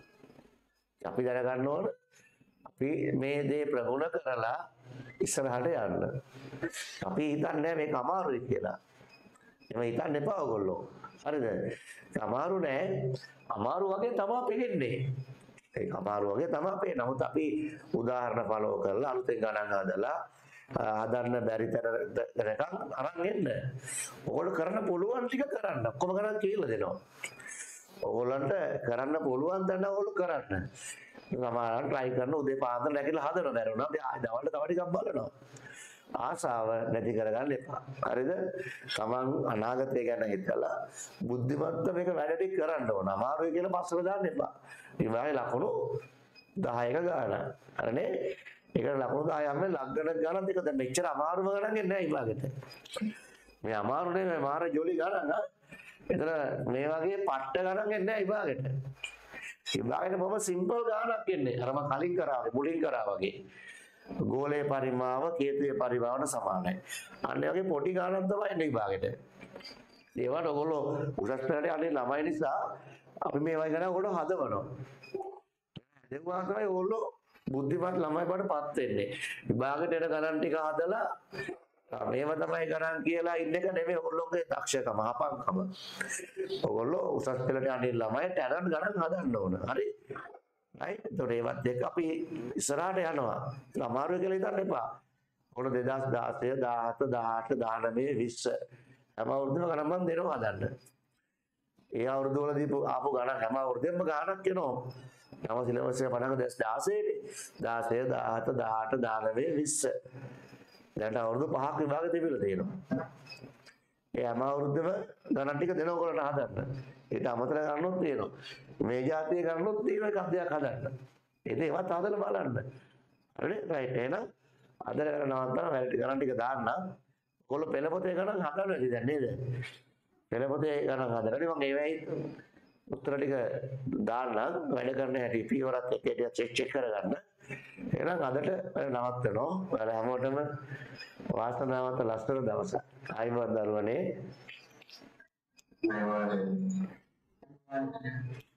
අපි දැනගන්න ඕන අපි මේ දේ ප්‍රගුණ කරලා ඉස්සරහට යන්න. අපි හිතන්නේ මේක අමාරුයි කියලා. එහෙම හිතන්න එපා ඔයගොල්ලෝ. හරිද? අමාරු නෑ. අමාරු වගේ තමයි පෙන්නේ. ඒක අමාරු වගේ තමයි පෙන්නේ. නමුත් අපි උදාහරණ ෆලෝ කරලා අලුතෙන් ගණන් හදලා හදන්න බැරි තරම් අරන් එන්න. ඔයගොල්ලෝ කරන්න පුළුවන් ටික කරන්න. ඔක්කොම කරන් කියලා දෙනවා. ඔයගොල්ලන්ට කරන්න පුළුවන් දන්න ඔයගොල්ලෝ කරන්න. සමහරවිට try කරන උදේ පාන්දර නැගිටලා හදනවා බැරුණා. ආයෙ දවල්ට තව ටිකක් බලනවා. ආසාව නැති කරගන්න එපා. හරිද? තමන් අනාගතය ගැන හිතලා බුද්ධිමත්ව මේක වැඩ ටික කරන්න ඕන. අමාරුයි කියලා පස්සට දාන්න එපා. ඊළඟ ලකුණු දහයක ගාන. හරිනේ? ඒකට ලකුණු දහයම ලග්න ගානක් දෙක දැන් මෙච්චර අමාරුම ගණන් එන්නේ නැහැ ඊළඟට. මේ අමාරු නෙමෙයි මාර ජොලි ගණන්. එතන මේ වගේ පට්ට ගණන් එන්නේ නැහැ විභාගෙට. විභාගෙට බොහොම සිම්පල් ගණනක් එන්නේ. අර මම කලින් කරා වගේ මුලින් කරා වගේ. ගෝලයේ පරිමාව කේතුයේ පරිමාවට සමානයි. අන්න ඒ වගේ පොඩි ගණනක් තමයි එන්නේ විභාගෙට. ඒවට ඔයගොල්ලෝ උසස් පෙළට යන්නේ ළමයි නිසා අපි මේ වගේ ගණන් ඔයගොල්ලෝ හදවනවා. ඒවා තමයි ඔයගොල්ලෝ බුද්ධිමත් ළමයි බවට පත් වෙන්නේ. විභාගෙට එන ගණන් ටික හදලා මේව තමයි ගණන් කියලා ඉන්න එක නෙමෙයි ඔයගොල්ලෝගේ දක්ෂකම හපංකම. ඔයගොල්ලෝ උසස් පෙළට යන්නේ ළමයි ටැලන්ට් ගණන් හදන්න ඕන. හරි? right? ඒතකොට ඒවත් එක්ක අපි ඉස්සරහට යනවා. අමාරු කියලා හිතන්න එපා. ඔයගොල්ලෝ දෙදාස් දාසය, දාහත, දාඅට, දානවය, විස්ස හැම අවුරුද්දම ගණන් මන් දෙනවා හදන්න. ඒ අවුරුදු වල දීපු ආපු ගණන් හැම අවුරුද්දෙම ගණනක් එනවා. නම සිලබස් එක පටන් ගන්න දාසය නේ. දාසය, දාහත, දාඅට, දානවය, විස්ස. දැන් අවුරුදු පහක් විභාගෙ තිබිලා තියෙනවා. ඒ හැම අවුරුද්දෙම ගණන් ටික දෙනවා ඔයගොල්ලන්ට හදන්න. ඊට අමතර ගන්නොත් තියෙනවා. මේ જાතිය ගන්නොත් තියෙන එකක් දෙයක් හදන්න. ඒක ඒවත් හදලා බලන්න. හරිද? රයිට්. එහෙනම් අද කරන නවත්තන වැඩි ගණන් ටික දාන්න. ඔයගොල්ලෝ පෙළ පොතේ ගණන් හදන්න ඇති දැන් නේද? පෙළ පොතේ ගණන් හදලා මම ඒවයි උත්තර ටික දාන්න වැඩ කරන්න හැටි පියවරත් එක්ක ටික චෙක් චෙක් කරගන්න. එහෙනම් අදට නවත්තනවා. ඔයාලා හැමෝටම වාසනාවන්ත ලස්සන දවසක්. ආයිබෝන් දරුවනේ. අයවලේ